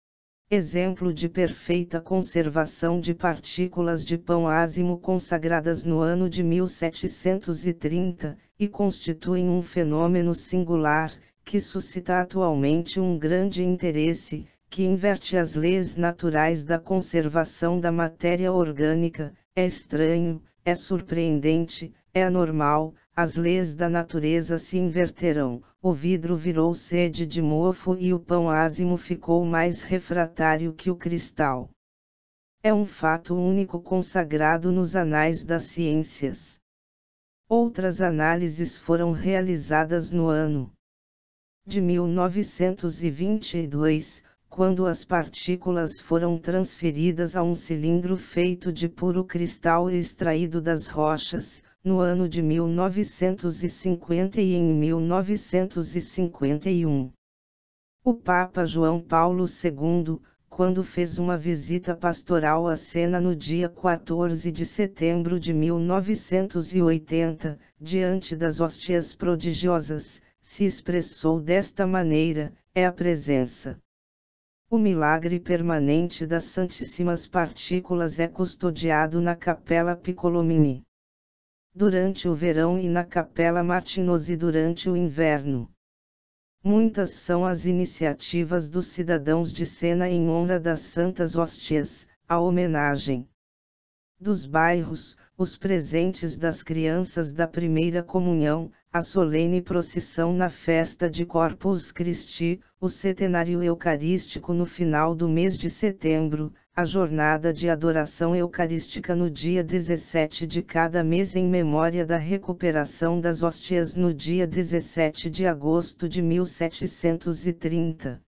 exemplo de perfeita conservação de partículas de pão ázimo consagradas no ano de mil setecentos e trinta, e constituem um fenômeno singular, que suscita atualmente um grande interesse, que inverte as leis naturais da conservação da matéria orgânica. É estranho, é surpreendente, é anormal, as leis da natureza se inverterão, o vidro virou sede de mofo e o pão ázimo ficou mais refratário que o cristal. É um fato único consagrado nos anais das ciências. Outras análises foram realizadas no ano de mil novecentos e vinte e dois, quando as partículas foram transferidas a um cilindro feito de puro cristal extraído das rochas, no ano de mil novecentos e cinquenta e em mil novecentos e cinquenta e um. O Papa João Paulo segundo, quando fez uma visita pastoral a Sena no dia quatorze de setembro de mil novecentos e oitenta, diante das hóstias prodigiosas, se expressou desta maneira: é a presença. O milagre permanente das Santíssimas Partículas é custodiado na Capela Piccolomini durante o verão e na Capela Martinosi durante o inverno. Muitas são as iniciativas dos cidadãos de Sena em honra das Santas Hóstias, a homenagem dos bairros, os presentes das crianças da primeira comunhão, a solene procissão na festa de Corpus Christi, o centenário eucarístico no final do mês de setembro, a jornada de adoração eucarística no dia dezessete de cada mês em memória da recuperação das hóstias no dia dezessete de agosto de mil setecentos e trinta.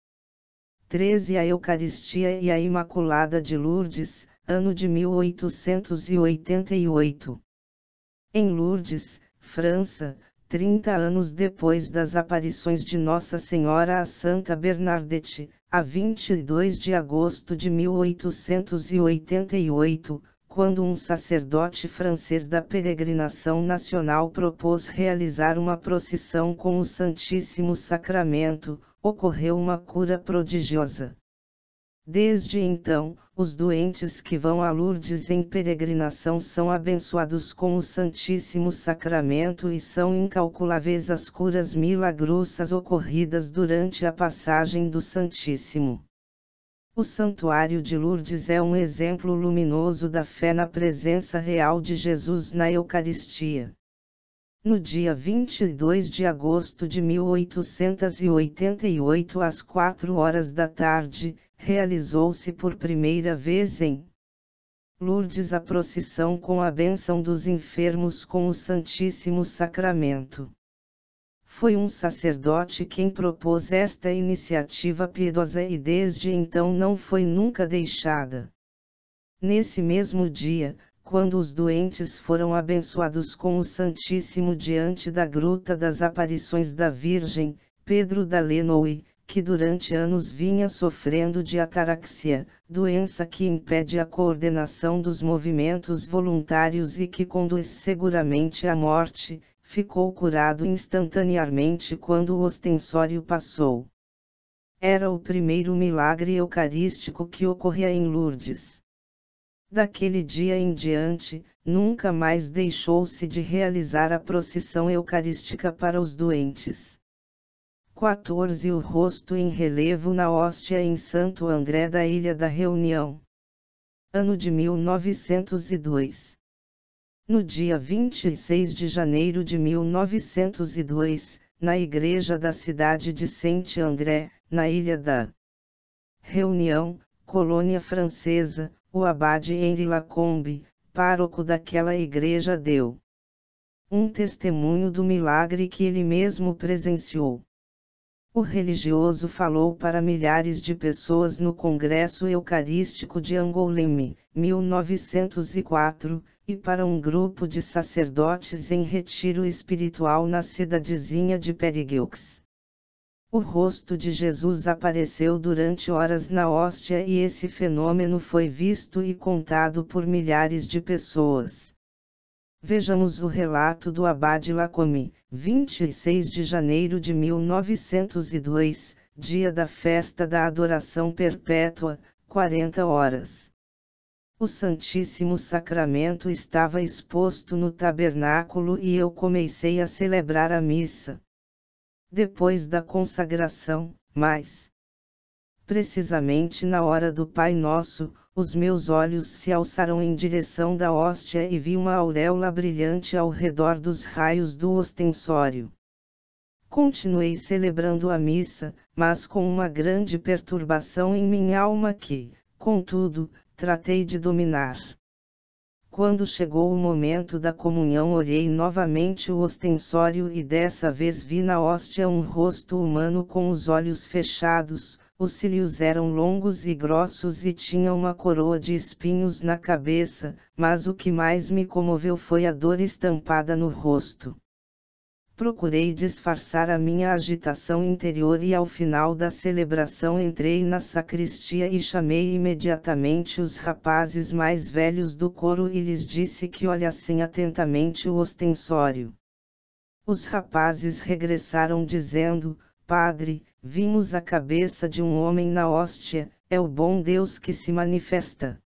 treze A Eucaristia e a Imaculada de Lourdes, ano de mil oitocentos e oitenta e oito. Em Lourdes, França, trinta anos depois das aparições de Nossa Senhora a Santa Bernadette, a vinte e dois de agosto de mil oitocentos e oitenta e oito, quando um sacerdote francês da Peregrinação Nacional propôs realizar uma procissão com o Santíssimo Sacramento, ocorreu uma cura prodigiosa. Desde então, os doentes que vão a Lourdes em peregrinação são abençoados com o Santíssimo Sacramento e são incalculáveis as curas milagrosas ocorridas durante a passagem do Santíssimo. O Santuário de Lourdes é um exemplo luminoso da fé na presença real de Jesus na Eucaristia. No dia vinte e dois de agosto de mil oitocentos e oitenta e oito às quatro horas da tarde, realizou-se por primeira vez em Lourdes a procissão com a bênção dos enfermos com o Santíssimo Sacramento. Foi um sacerdote quem propôs esta iniciativa piedosa e desde então não foi nunca deixada. Nesse mesmo dia, quando os doentes foram abençoados com o Santíssimo diante da Gruta das Aparições da Virgem, Pedro da Lenoue, que durante anos vinha sofrendo de ataraxia, doença que impede a coordenação dos movimentos voluntários e que conduz seguramente à morte, ficou curado instantaneamente quando o ostensório passou. Era o primeiro milagre eucarístico que ocorria em Lourdes. Daquele dia em diante, nunca mais deixou-se de realizar a procissão eucarística para os doentes. quatorze O rosto em relevo na hóstia em Santo André da Ilha da Reunião. Ano de mil novecentos e dois. No dia vinte e seis de janeiro de mil novecentos e dois, na igreja da cidade de Saint André, na Ilha da Reunião, colônia francesa, o abade Henri Lacombe, pároco daquela igreja, deu um testemunho do milagre que ele mesmo presenciou. O religioso falou para milhares de pessoas no Congresso Eucarístico de Angoulême, mil novecentos e quatro, e para um grupo de sacerdotes em retiro espiritual na cidadezinha de Périgueux. O rosto de Jesus apareceu durante horas na hóstia e esse fenômeno foi visto e contado por milhares de pessoas. Vejamos o relato do abade Lacombe, vinte e seis de janeiro de mil novecentos e dois, dia da festa da adoração perpétua, quarenta horas. O Santíssimo Sacramento estava exposto no tabernáculo e eu comecei a celebrar a missa. Depois da consagração, mais precisamente na hora do Pai Nosso, os meus olhos se alçaram em direção da hóstia e vi uma auréola brilhante ao redor dos raios do ostensório. Continuei celebrando a missa, mas com uma grande perturbação em minha alma que, contudo, tratei de dominar. Quando chegou o momento da comunhão, olhei novamente o ostensório e dessa vez vi na hóstia um rosto humano com os olhos fechados. Os cílios eram longos e grossos e tinha uma coroa de espinhos na cabeça, mas o que mais me comoveu foi a dor estampada no rosto. Procurei disfarçar a minha agitação interior e ao final da celebração entrei na sacristia e chamei imediatamente os rapazes mais velhos do coro e lhes disse que olhassem atentamente o ostensório. Os rapazes regressaram dizendo: Padre, vimos a cabeça de um homem na hóstia, é o bom Deus que se manifesta.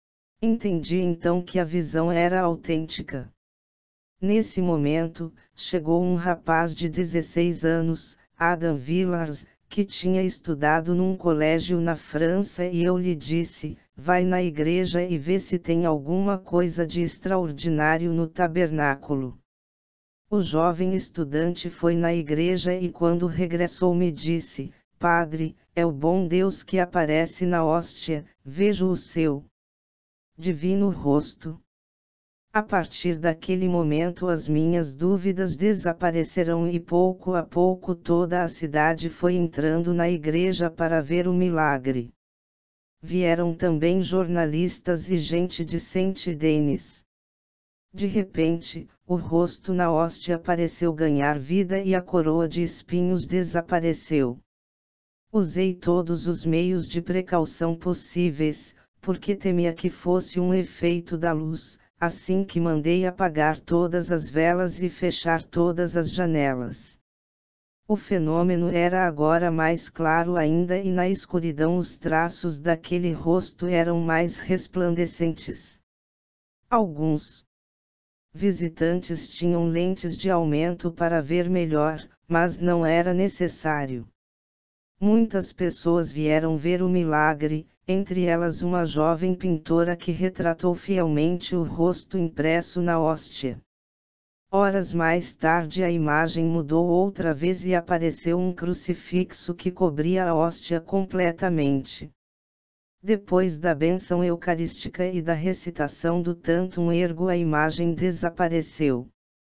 Entendi então que a visão era autêntica. Nesse momento, chegou um rapaz de dezesseis anos, Adam Villars, que tinha estudado num colégio na França e eu lhe disse: vai na igreja e vê se tem alguma coisa de extraordinário no tabernáculo. O jovem estudante foi na igreja e quando regressou me disse: Padre, é o bom Deus que aparece na hóstia, vejo o seu divino rosto. A partir daquele momento as minhas dúvidas desapareceram e pouco a pouco toda a cidade foi entrando na igreja para ver o milagre. Vieram também jornalistas e gente de Saint-Denis. De repente, o rosto na hóstia pareceu ganhar vida e a coroa de espinhos desapareceu. Usei todos os meios de precaução possíveis, porque temia que fosse um efeito da luz, assim que mandei apagar todas as velas e fechar todas as janelas. O fenômeno era agora mais claro ainda e na escuridão os traços daquele rosto eram mais resplandecentes. Alguns visitantes tinham lentes de aumento para ver melhor, mas não era necessário. Muitas pessoas vieram ver o milagre, entre elas uma jovem pintora que retratou fielmente o rosto impresso na hóstia. Horas mais tarde a imagem mudou outra vez e apareceu um crucifixo que cobria a hóstia completamente. Depois da bênção eucarística e da recitação do Tantum Ergo a imagem desapareceu.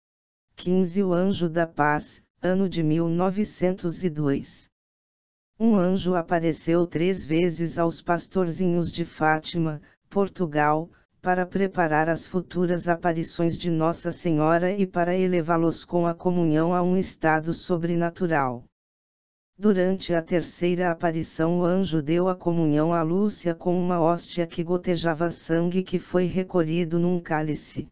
quinze O Anjo da Paz, ano de mil novecentos e dois. Um anjo apareceu três vezes aos pastorzinhos de Fátima, Portugal, para preparar as futuras aparições de Nossa Senhora e para elevá-los com a comunhão a um estado sobrenatural. Durante a terceira aparição, o anjo deu a comunhão a Lúcia com uma hóstia que gotejava sangue que foi recolhido num cálice.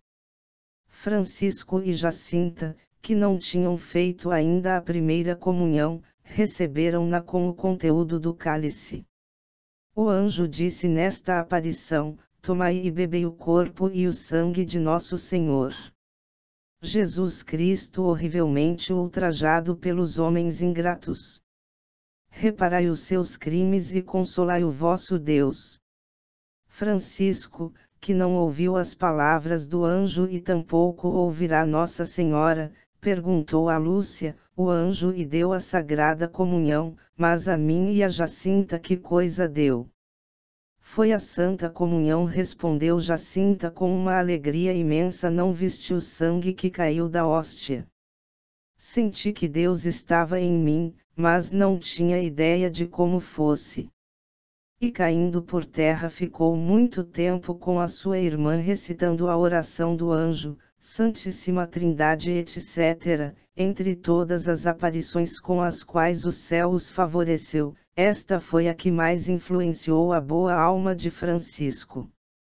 Francisco e Jacinta, que não tinham feito ainda a primeira comunhão, receberam-na com o conteúdo do cálice. O anjo disse nesta aparição: tomai e bebei o corpo e o sangue de nosso Senhor Jesus Cristo, horrivelmente ultrajado pelos homens ingratos. Reparai os seus crimes e consolai o vosso Deus. Francisco, que não ouviu as palavras do anjo e tampouco ouvirá Nossa Senhora, perguntou a Lúcia, o anjo e deu a sagrada comunhão, mas a mim e a Jacinta que coisa deu? Foi a Santa Comunhão, respondeu Jacinta com uma alegria imensa. Não visti o sangue que caiu da hóstia. Senti que Deus estava em mim, mas não tinha ideia de como fosse. E caindo por terra ficou muito tempo com a sua irmã recitando a oração do anjo, Santíssima Trindade etcétera. Entre todas as aparições com as quais o céu os favoreceu, esta foi a que mais influenciou a boa alma de Francisco.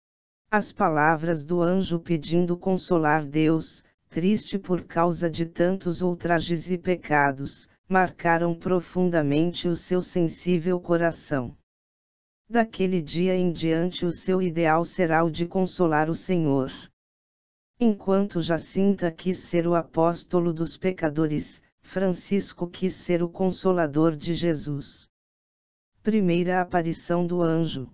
As palavras do anjo pedindo consolar Deus, triste por causa de tantos ultrajes e pecados, marcaram profundamente o seu sensível coração. Daquele dia em diante o seu ideal será o de consolar o Senhor. Enquanto Jacinta quis ser o apóstolo dos pecadores, Francisco quis ser o consolador de Jesus. Primeira aparição do anjo.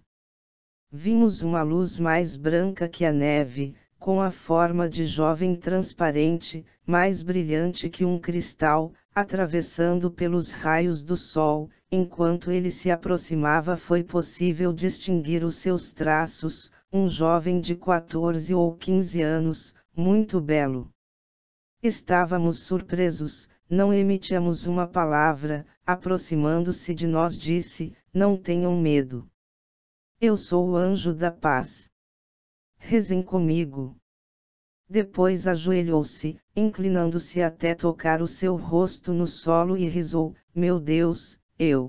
Vimos uma luz mais branca que a neve, com a forma de jovem transparente, mais brilhante que um cristal, atravessando pelos raios do sol. Enquanto ele se aproximava foi possível distinguir os seus traços, um jovem de quatorze ou quinze anos, muito belo. Estávamos surpresos, não emitíamos uma palavra. Aproximando-se de nós disse: não tenham medo. Eu sou o anjo da paz. Rezem comigo. Depois ajoelhou-se, inclinando-se até tocar o seu rosto no solo e rezou: meu Deus, eu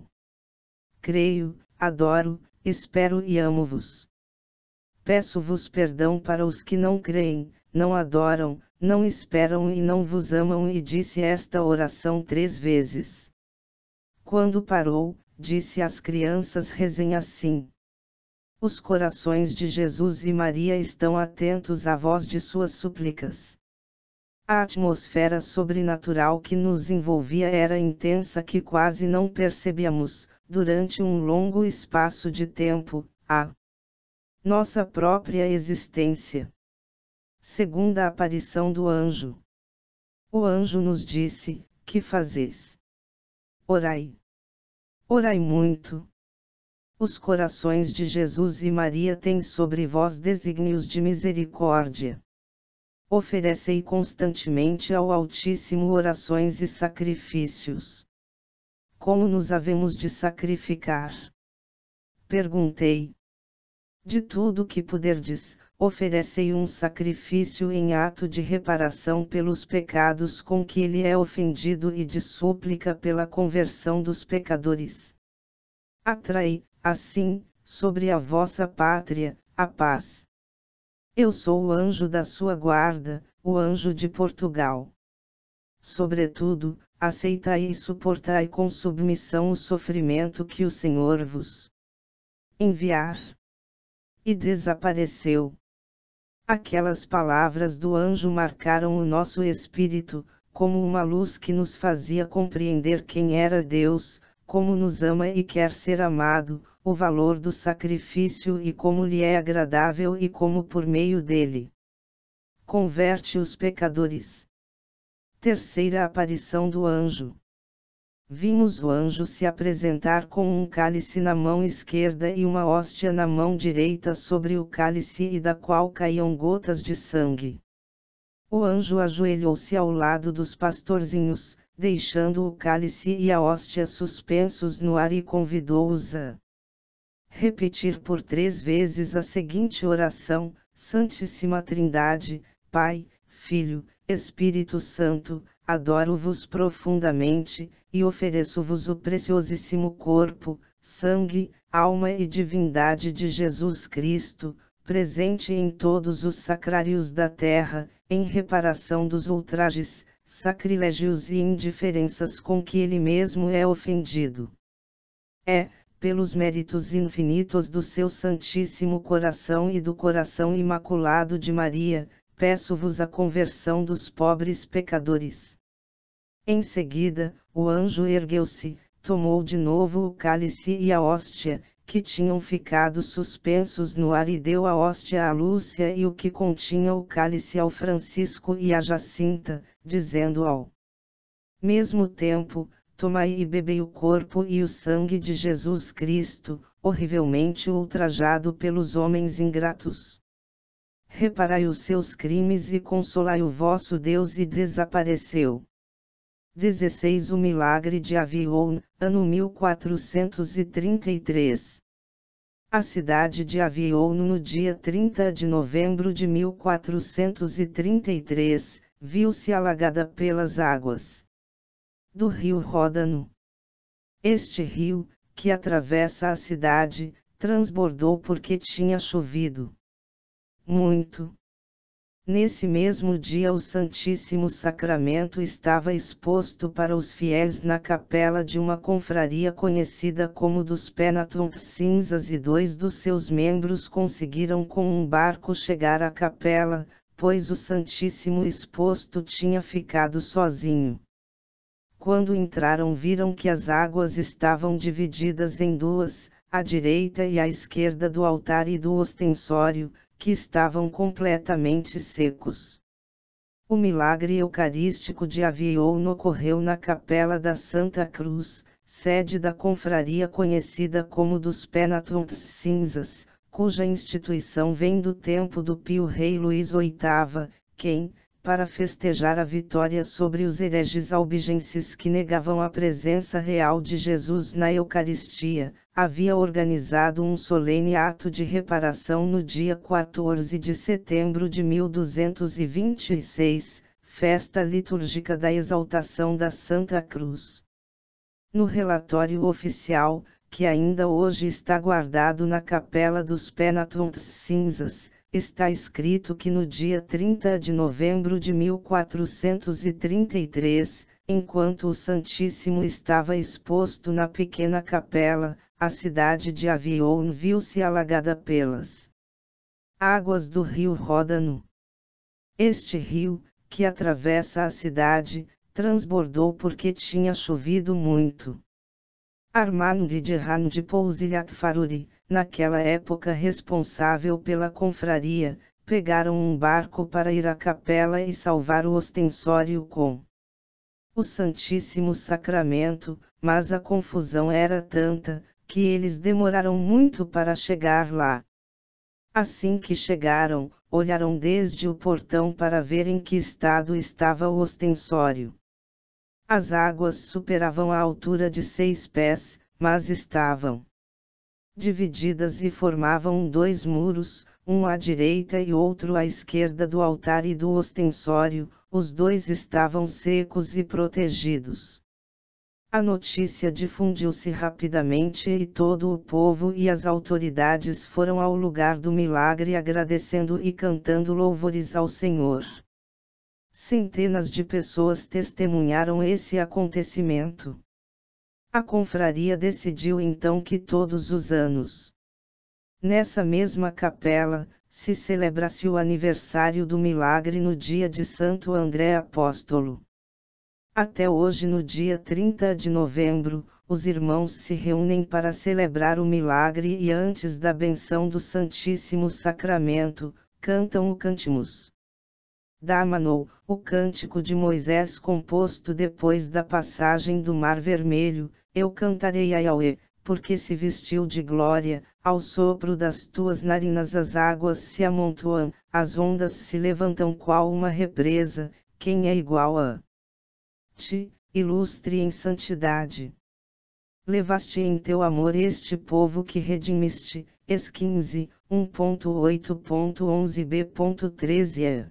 creio, adoro, espero e amo-vos. Peço-vos perdão para os que não creem, não adoram, não esperam e não vos amam. E disse esta oração três vezes. Quando parou, disse às crianças: rezem assim. Os corações de Jesus e Maria estão atentos à voz de suas súplicas. A atmosfera sobrenatural que nos envolvia era intensa que quase não percebíamos, durante um longo espaço de tempo, a nossa própria existência. Segunda aparição do anjo. O anjo nos disse: que fazes? Orai. Orai muito. Os corações de Jesus e Maria têm sobre vós desígnios de misericórdia. Oferecei constantemente ao Altíssimo orações e sacrifícios. Como nos havemos de sacrificar? Perguntei. De tudo o que puderdes, oferecei um sacrifício em ato de reparação pelos pecados com que ele é ofendido e de súplica pela conversão dos pecadores. Atrai, assim, sobre a vossa pátria, a paz. Eu sou o anjo da sua guarda, o anjo de Portugal. Sobretudo, aceitai e suportai com submissão o sofrimento que o Senhor vos enviar. E desapareceu. Aquelas palavras do anjo marcaram o nosso espírito, como uma luz que nos fazia compreender quem era Deus, como nos ama e quer ser amado, o valor do sacrifício e como lhe é agradável e como por meio dele converte os pecadores. Terceira aparição do anjo. Vimos o anjo se apresentar com um cálice na mão esquerda e uma hóstia na mão direita sobre o cálice e da qual caíam gotas de sangue. O anjo ajoelhou-se ao lado dos pastorzinhos, deixando o cálice e a hóstia suspensos no ar e convidou-os a repetir por três vezes a seguinte oração: Santíssima Trindade, Pai, Filho, Espírito Santo, adoro-vos profundamente, e ofereço-vos o preciosíssimo corpo, sangue, alma e divindade de Jesus Cristo, presente em todos os sacrários da terra, em reparação dos ultrajes, sacrilégios e indiferenças com que ele mesmo é ofendido. É, pelos méritos infinitos do seu Santíssimo Coração e do Coração Imaculado de Maria, peço-vos a conversão dos pobres pecadores. Em seguida, o anjo ergueu-se, tomou de novo o cálice e a hóstia, que tinham ficado suspensos no ar, e deu a hóstia a Lúcia e o que continha o cálice ao Francisco e a Jacinta, dizendo ao mesmo tempo: tomai e bebei o corpo e o sangue de Jesus Cristo, horrivelmente ultrajado pelos homens ingratos. Reparai os seus crimes e consolai o vosso Deus. E desapareceu. dezesseis O milagre de Avignon, ano mil quatrocentos e trinta e três. A cidade de Avignon, no dia trinta de novembro de mil quatrocentos e trinta e três, viu-se alagada pelas águas do rio Ródano. Este rio, que atravessa a cidade, transbordou porque tinha chovido muito. Nesse mesmo dia o Santíssimo Sacramento estava exposto para os fiéis na capela de uma confraria conhecida como dos Penitentes Cinzas, e dois dos seus membros conseguiram com um barco chegar à capela, pois o Santíssimo exposto tinha ficado sozinho. Quando entraram, viram que as águas estavam divididas em duas, à direita e à esquerda do altar e do ostensório, que estavam completamente secos. O milagre eucarístico de Avignon ocorreu na capela da Santa Cruz, sede da confraria conhecida como dos Penitentes Cinzas, cuja instituição vem do tempo do Pio Rei Luís oitavo, quem, para festejar a vitória sobre os hereges albigenses que negavam a presença real de Jesus na Eucaristia, havia organizado um solene ato de reparação no dia quatorze de setembro de mil duzentos e vinte e seis, festa litúrgica da exaltação da Santa Cruz. No relatório oficial, que ainda hoje está guardado na capela dos Penitentes Cinzas, está escrito que no dia trinta de novembro de mil quatrocentos e trinta e três, enquanto o Santíssimo estava exposto na pequena capela, a cidade de Avignon viu-se alagada pelas águas do rio Ródano. Este rio, que atravessa a cidade, transbordou porque tinha chovido muito. Armand de Han de Pousillac Faruri, naquela época responsável pela confraria, pegaram um barco para ir à capela e salvar o ostensório com o Santíssimo Sacramento, mas a confusão era tanta, que eles demoraram muito para chegar lá. Assim que chegaram, olharam desde o portão para ver em que estado estava o ostensório. As águas superavam a altura de seis pés, mas estavam divididas e formavam dois muros, um à direita e outro à esquerda do altar e do ostensório. Os dois estavam secos e protegidos. A notícia difundiu-se rapidamente e todo o povo e as autoridades foram ao lugar do milagre agradecendo e cantando louvores ao Senhor. Centenas de pessoas testemunharam esse acontecimento. A confraria decidiu então que todos os anos, nessa mesma capela, se celebrasse o aniversário do milagre no dia de Santo André Apóstolo. Até hoje, no dia trinta de novembro, os irmãos se reúnem para celebrar o milagre e antes da benção do Santíssimo Sacramento, cantam o Cantimus Damanou, o cântico de Moisés composto depois da passagem do Mar Vermelho. Eu cantarei a Yahweh, porque se vestiu de glória, ao sopro das tuas narinas as águas se amontoam, as ondas se levantam qual uma represa. Quem é igual a ti, ilustre em santidade? Levaste em teu amor este povo que redimiste, Es quinze, um ponto oito ponto onze b ponto treze e.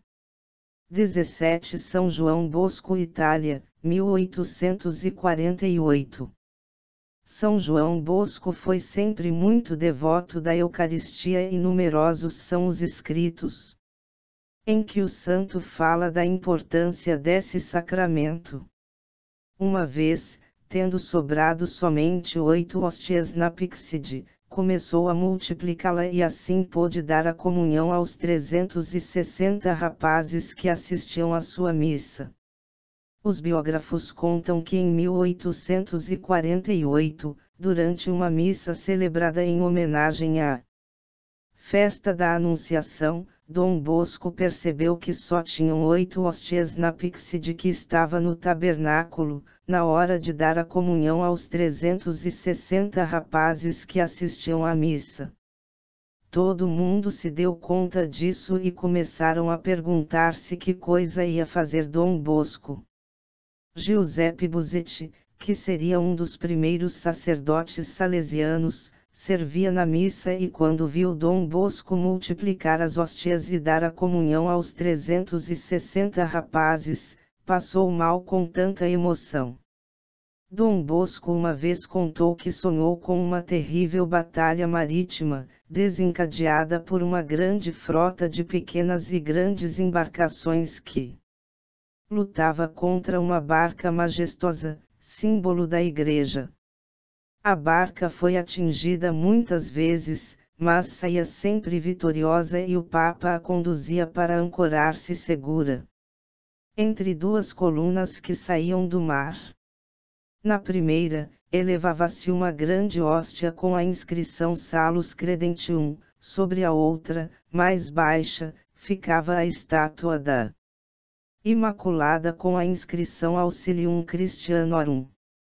dezessete São João Bosco, Itália, mil oitocentos e quarenta e oito. São João Bosco foi sempre muito devoto da Eucaristia e numerosos são os escritos em que o santo fala da importância desse sacramento. Uma vez, tendo sobrado somente oito hóstias na Píxide, começou a multiplicá-la e assim pôde dar a comunhão aos trezentos e sessenta rapazes que assistiam à sua missa. Os biógrafos contam que em mil oitocentos e quarenta e oito, durante uma missa celebrada em homenagem à Festa da Anunciação, Dom Bosco percebeu que só tinham oito hóstias na Píxide que estava no tabernáculo, na hora de dar a comunhão aos trezentos e sessenta rapazes que assistiam à missa. Todo mundo se deu conta disso e começaram a perguntar-se que coisa ia fazer Dom Bosco. Giuseppe Busetti, que seria um dos primeiros sacerdotes salesianos, servia na missa e quando viu Dom Bosco multiplicar as hóstias e dar a comunhão aos trezentos e sessenta rapazes, passou mal com tanta emoção. Dom Bosco uma vez contou que sonhou com uma terrível batalha marítima, desencadeada por uma grande frota de pequenas e grandes embarcações que lutava contra uma barca majestosa, símbolo da Igreja. A barca foi atingida muitas vezes, mas saía sempre vitoriosa e o Papa a conduzia para ancorar-se segura entre duas colunas que saíam do mar. Na primeira, elevava-se uma grande hóstia com a inscrição Salus Credentium, sobre a outra, mais baixa, ficava a estátua da Imaculada com a inscrição Auxilium Christianorum.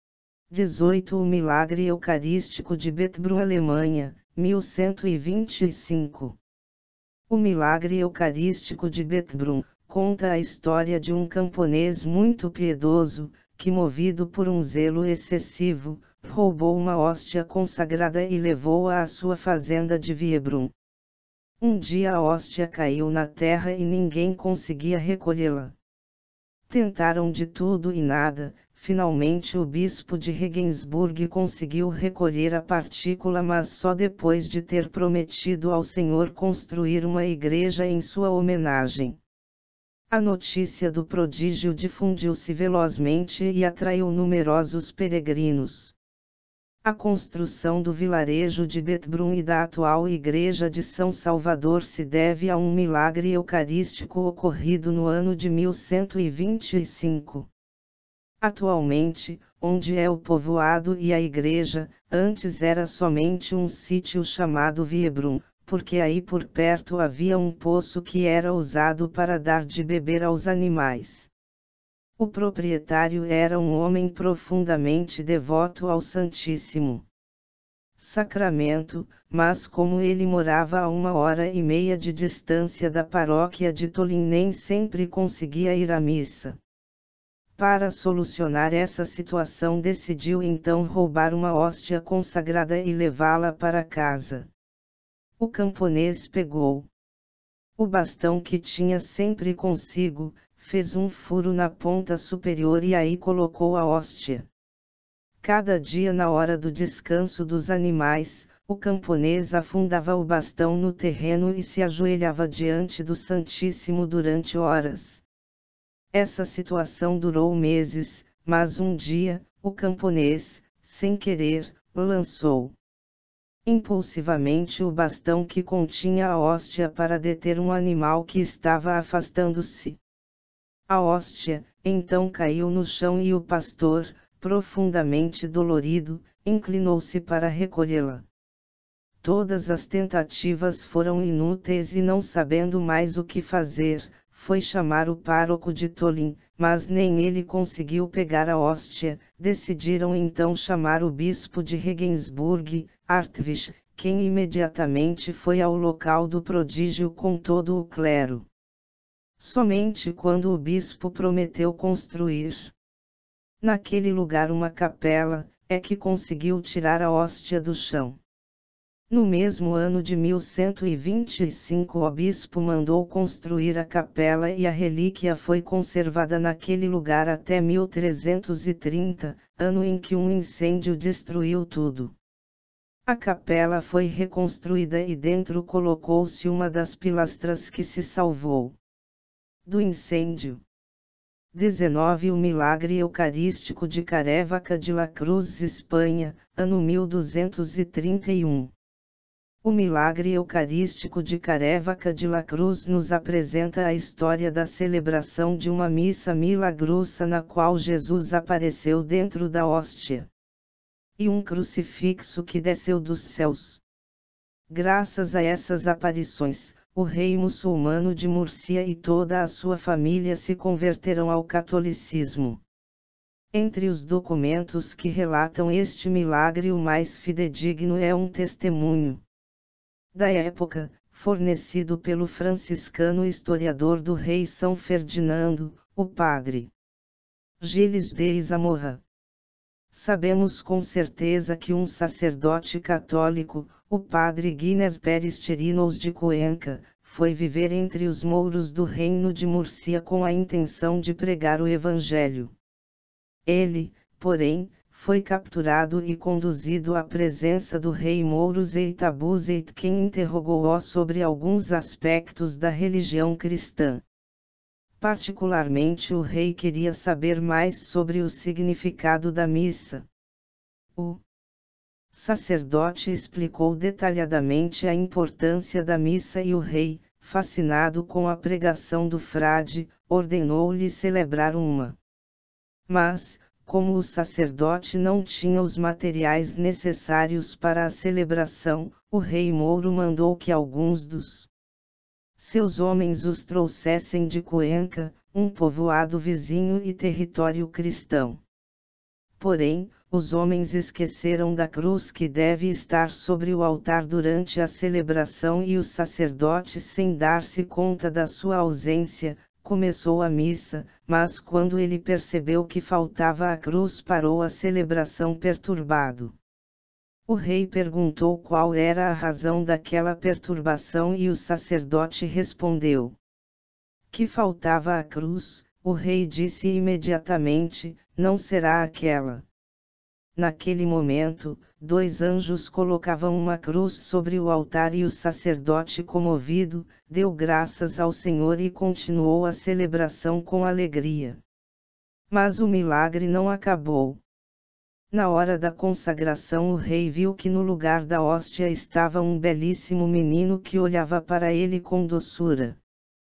dezoito O Milagre Eucarístico de Betbrunn, Alemanha, mil cento e vinte e cinco. O Milagre Eucarístico de Betbrunn conta a história de um camponês muito piedoso, que movido por um zelo excessivo, roubou uma hóstia consagrada e levou-a à sua fazenda de Viebrunn. Um dia a hóstia caiu na terra e ninguém conseguia recolhê-la. Tentaram de tudo e nada. Finalmente o bispo de Regensburg conseguiu recolher a partícula, mas só depois de ter prometido ao Senhor construir uma igreja em sua homenagem. A notícia do prodígio difundiu-se velozmente e atraiu numerosos peregrinos. A construção do vilarejo de Betbrunn e da atual igreja de São Salvador se deve a um milagre eucarístico ocorrido no ano de mil cento e vinte e cinco. Atualmente, onde é o povoado e a igreja, antes era somente um sítio chamado Viebrunn, porque aí por perto havia um poço que era usado para dar de beber aos animais. O proprietário era um homem profundamente devoto ao Santíssimo Sacramento, mas como ele morava a uma hora e meia de distância da paróquia de Tolin, nem sempre conseguia ir à missa. Para solucionar essa situação, decidiu então roubar uma hóstia consagrada e levá-la para casa. O camponês pegou o bastão que tinha sempre consigo, fez um furo na ponta superior e aí colocou a hóstia. Cada dia, na hora do descanso dos animais, o camponês afundava o bastão no terreno e se ajoelhava diante do Santíssimo durante horas. Essa situação durou meses, mas um dia, o camponês, sem querer, lançou impulsivamente o bastão que continha a hóstia para deter um animal que estava afastando-se. A hóstia, então caiu no chão e o pastor, profundamente dolorido, inclinou-se para recolhê-la. Todas as tentativas foram inúteis e não sabendo mais o que fazer, foi chamar o pároco de Tolin, mas nem ele conseguiu pegar a hóstia. Decidiram então chamar o bispo de Regensburg, Artwich, quem imediatamente foi ao local do prodígio com todo o clero. Somente quando o bispo prometeu construir naquele lugar uma capela, é que conseguiu tirar a hóstia do chão. No mesmo ano de mil cento e vinte e cinco, o bispo mandou construir a capela e a relíquia foi conservada naquele lugar até mil trezentos e trinta, ano em que um incêndio destruiu tudo. A capela foi reconstruída e dentro colocou-se uma das pilastras que se salvou do incêndio. dezenove O Milagre Eucarístico de Carévaca de la Cruz, Espanha, ano mil duzentos e trinta e um. O Milagre Eucarístico de Carévaca de la Cruz nos apresenta a história da celebração de uma missa milagrosa na qual Jesus apareceu dentro da hóstia e um crucifixo que desceu dos céus. Graças a essas aparições, o rei muçulmano de Múrcia e toda a sua família se converteram ao catolicismo. Entre os documentos que relatam este milagre, o mais fidedigno é um testemunho da época, fornecido pelo franciscano historiador do rei São Ferdinando, o padre Gilles de Isamorra. Sabemos com certeza que um sacerdote católico, o padre Guinness Pérez Chirinos de Cuenca, foi viver entre os mouros do reino de Múrcia com a intenção de pregar o evangelho. Ele, porém, foi capturado e conduzido à presença do rei mouro Zeit Abu Zeit, quem interrogou-o sobre alguns aspectos da religião cristã. Particularmente o rei queria saber mais sobre o significado da missa. O sacerdote explicou detalhadamente a importância da missa e o rei, fascinado com a pregação do frade, ordenou-lhe celebrar uma. Mas, como o sacerdote não tinha os materiais necessários para a celebração, o rei mouro mandou que alguns dos seus homens os trouxessem de Cuenca, um povoado vizinho e território cristão. Porém, os homens esqueceram da cruz que deve estar sobre o altar durante a celebração e o sacerdote, sem dar-se conta da sua ausência, começou a missa, mas quando ele percebeu que faltava a cruz, parou a celebração perturbado. O rei perguntou qual era a razão daquela perturbação e o sacerdote respondeu que faltava a cruz. O rei disse imediatamente: não será aquela. Naquele momento, dois anjos colocavam uma cruz sobre o altar e o sacerdote, comovido, deu graças ao Senhor e continuou a celebração com alegria. Mas o milagre não acabou. Na hora da consagração, o rei viu que no lugar da hóstia estava um belíssimo menino que olhava para ele com doçura.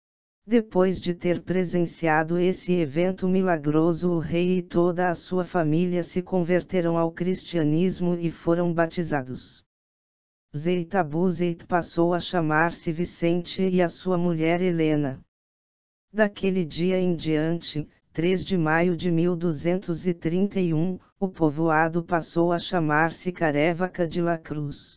Depois de ter presenciado esse evento milagroso, o rei e toda a sua família se converteram ao cristianismo e foram batizados. Zeit Abu Zeit passou a chamar-se Vicente e a sua mulher Helena. Daquele dia em diante, três de maio de mil duzentos e trinta e um, o povoado passou a chamar-se Carévaca de la Cruz.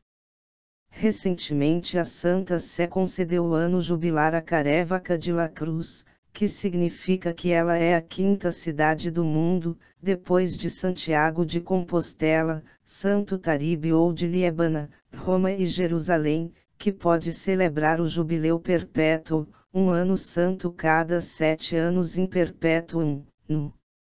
Recentemente a Santa Sé concedeu o ano jubilar a Carévaca de la Cruz, que significa que ela é a quinta cidade do mundo, depois de Santiago de Compostela, Santo Taribe ou de Liébana, Roma e Jerusalém, que pode celebrar o jubileu perpétuo, um ano santo cada sete anos in perpetuum, no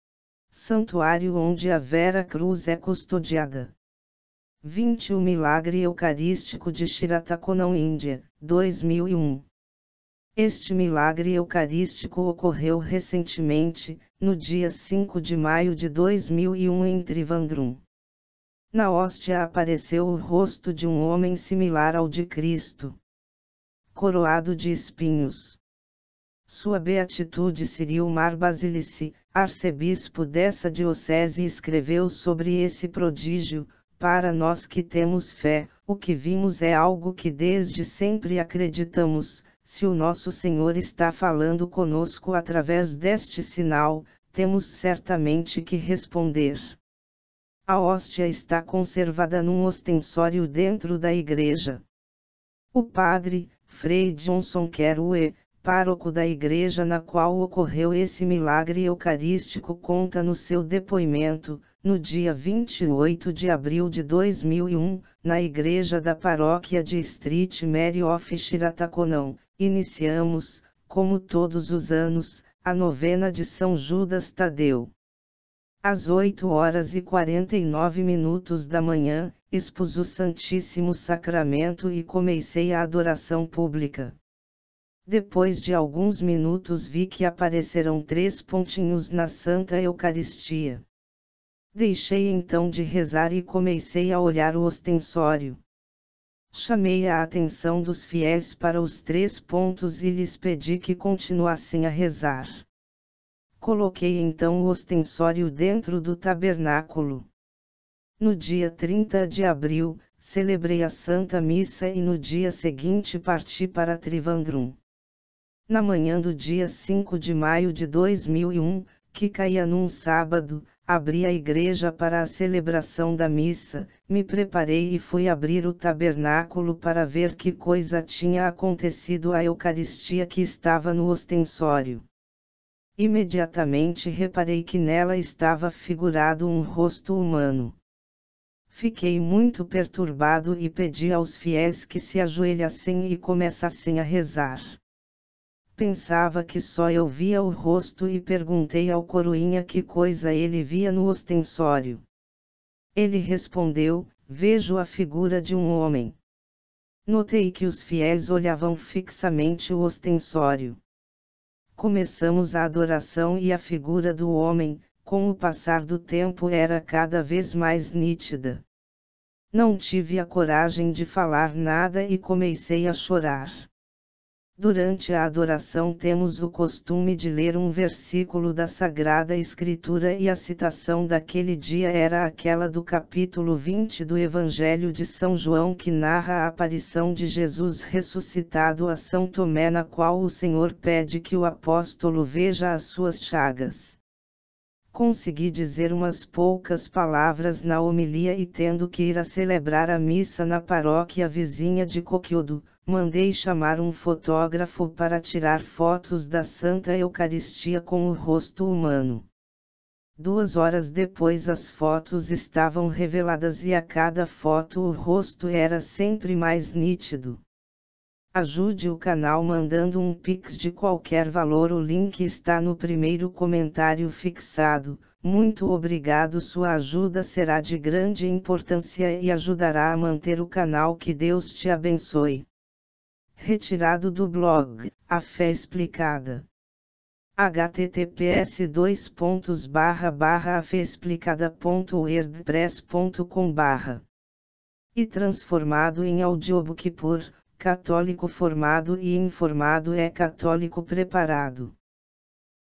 santuário onde a Vera Cruz é custodiada. vinte O Milagre Eucarístico de Shiratakonam, Índia, dois mil e um. Este milagre eucarístico ocorreu recentemente, no dia cinco de maio de dois mil e um em Trivandrum. Na hóstia apareceu o rosto de um homem similar ao de Cristo, coroado de espinhos. Sua beatitude Ciriomar Basilici, arcebispo dessa diocese, escreveu sobre esse prodígio: para nós que temos fé, o que vimos é algo que desde sempre acreditamos. Se o nosso Senhor está falando conosco através deste sinal, temos certamente que responder. A hóstia está conservada num ostensório dentro da igreja. O padre, Frei Johnson Querue, pároco da igreja na qual ocorreu esse milagre eucarístico, conta no seu depoimento: no dia vinte e oito de abril de dois mil e um, na igreja da paróquia de Street Mary of Shirataconan, iniciamos, como todos os anos, a novena de São Judas Tadeu. Às oito horas e quarenta e nove minutos da manhã, expus o Santíssimo Sacramento e comecei a adoração pública. Depois de alguns minutos vi que apareceram três pontinhos na Santa Eucaristia. Deixei então de rezar e comecei a olhar o ostensório. Chamei a atenção dos fiéis para os três pontos e lhes pedi que continuassem a rezar. Coloquei então o ostensório dentro do tabernáculo. No dia trinta de abril, celebrei a Santa Missa e no dia seguinte parti para Trivandrum. Na manhã do dia cinco de maio de dois mil e um, que caía num sábado, abri a igreja para a celebração da missa, me preparei e fui abrir o tabernáculo para ver que coisa tinha acontecido à Eucaristia que estava no ostensório. Imediatamente reparei que nela estava figurado um rosto humano. Fiquei muito perturbado e pedi aos fiéis que se ajoelhassem e começassem a rezar. Pensava que só eu via o rosto e perguntei ao coroinha que coisa ele via no ostensório. Ele respondeu: vejo a figura de um homem. Notei que os fiéis olhavam fixamente o ostensório. Começamos a adoração e a figura do homem, com o passar do tempo, era cada vez mais nítida. Não tive a coragem de falar nada e comecei a chorar. Durante a adoração temos o costume de ler um versículo da Sagrada Escritura e a citação daquele dia era aquela do capítulo vinte do Evangelho de São João que narra a aparição de Jesus ressuscitado a São Tomé, na qual o Senhor pede que o apóstolo veja as suas chagas. Consegui dizer umas poucas palavras na homilia e tendo que ir a celebrar a missa na paróquia vizinha de Coquiodo, mandei chamar um fotógrafo para tirar fotos da Santa Eucaristia com o rosto humano. Duas horas depois as fotos estavam reveladas e a cada foto o rosto era sempre mais nítido. Ajude o canal mandando um pix de qualquer valor, o link está no primeiro comentário fixado. Muito obrigado, sua ajuda será de grande importância e ajudará a manter o canal. Que Deus te abençoe. Retirado do blog A Fé Explicada. h t t p s dois pontos barra barra a fé explicada ponto wordpress ponto com barra e transformado em audiobook por Católico Formado e Informado é Católico Preparado.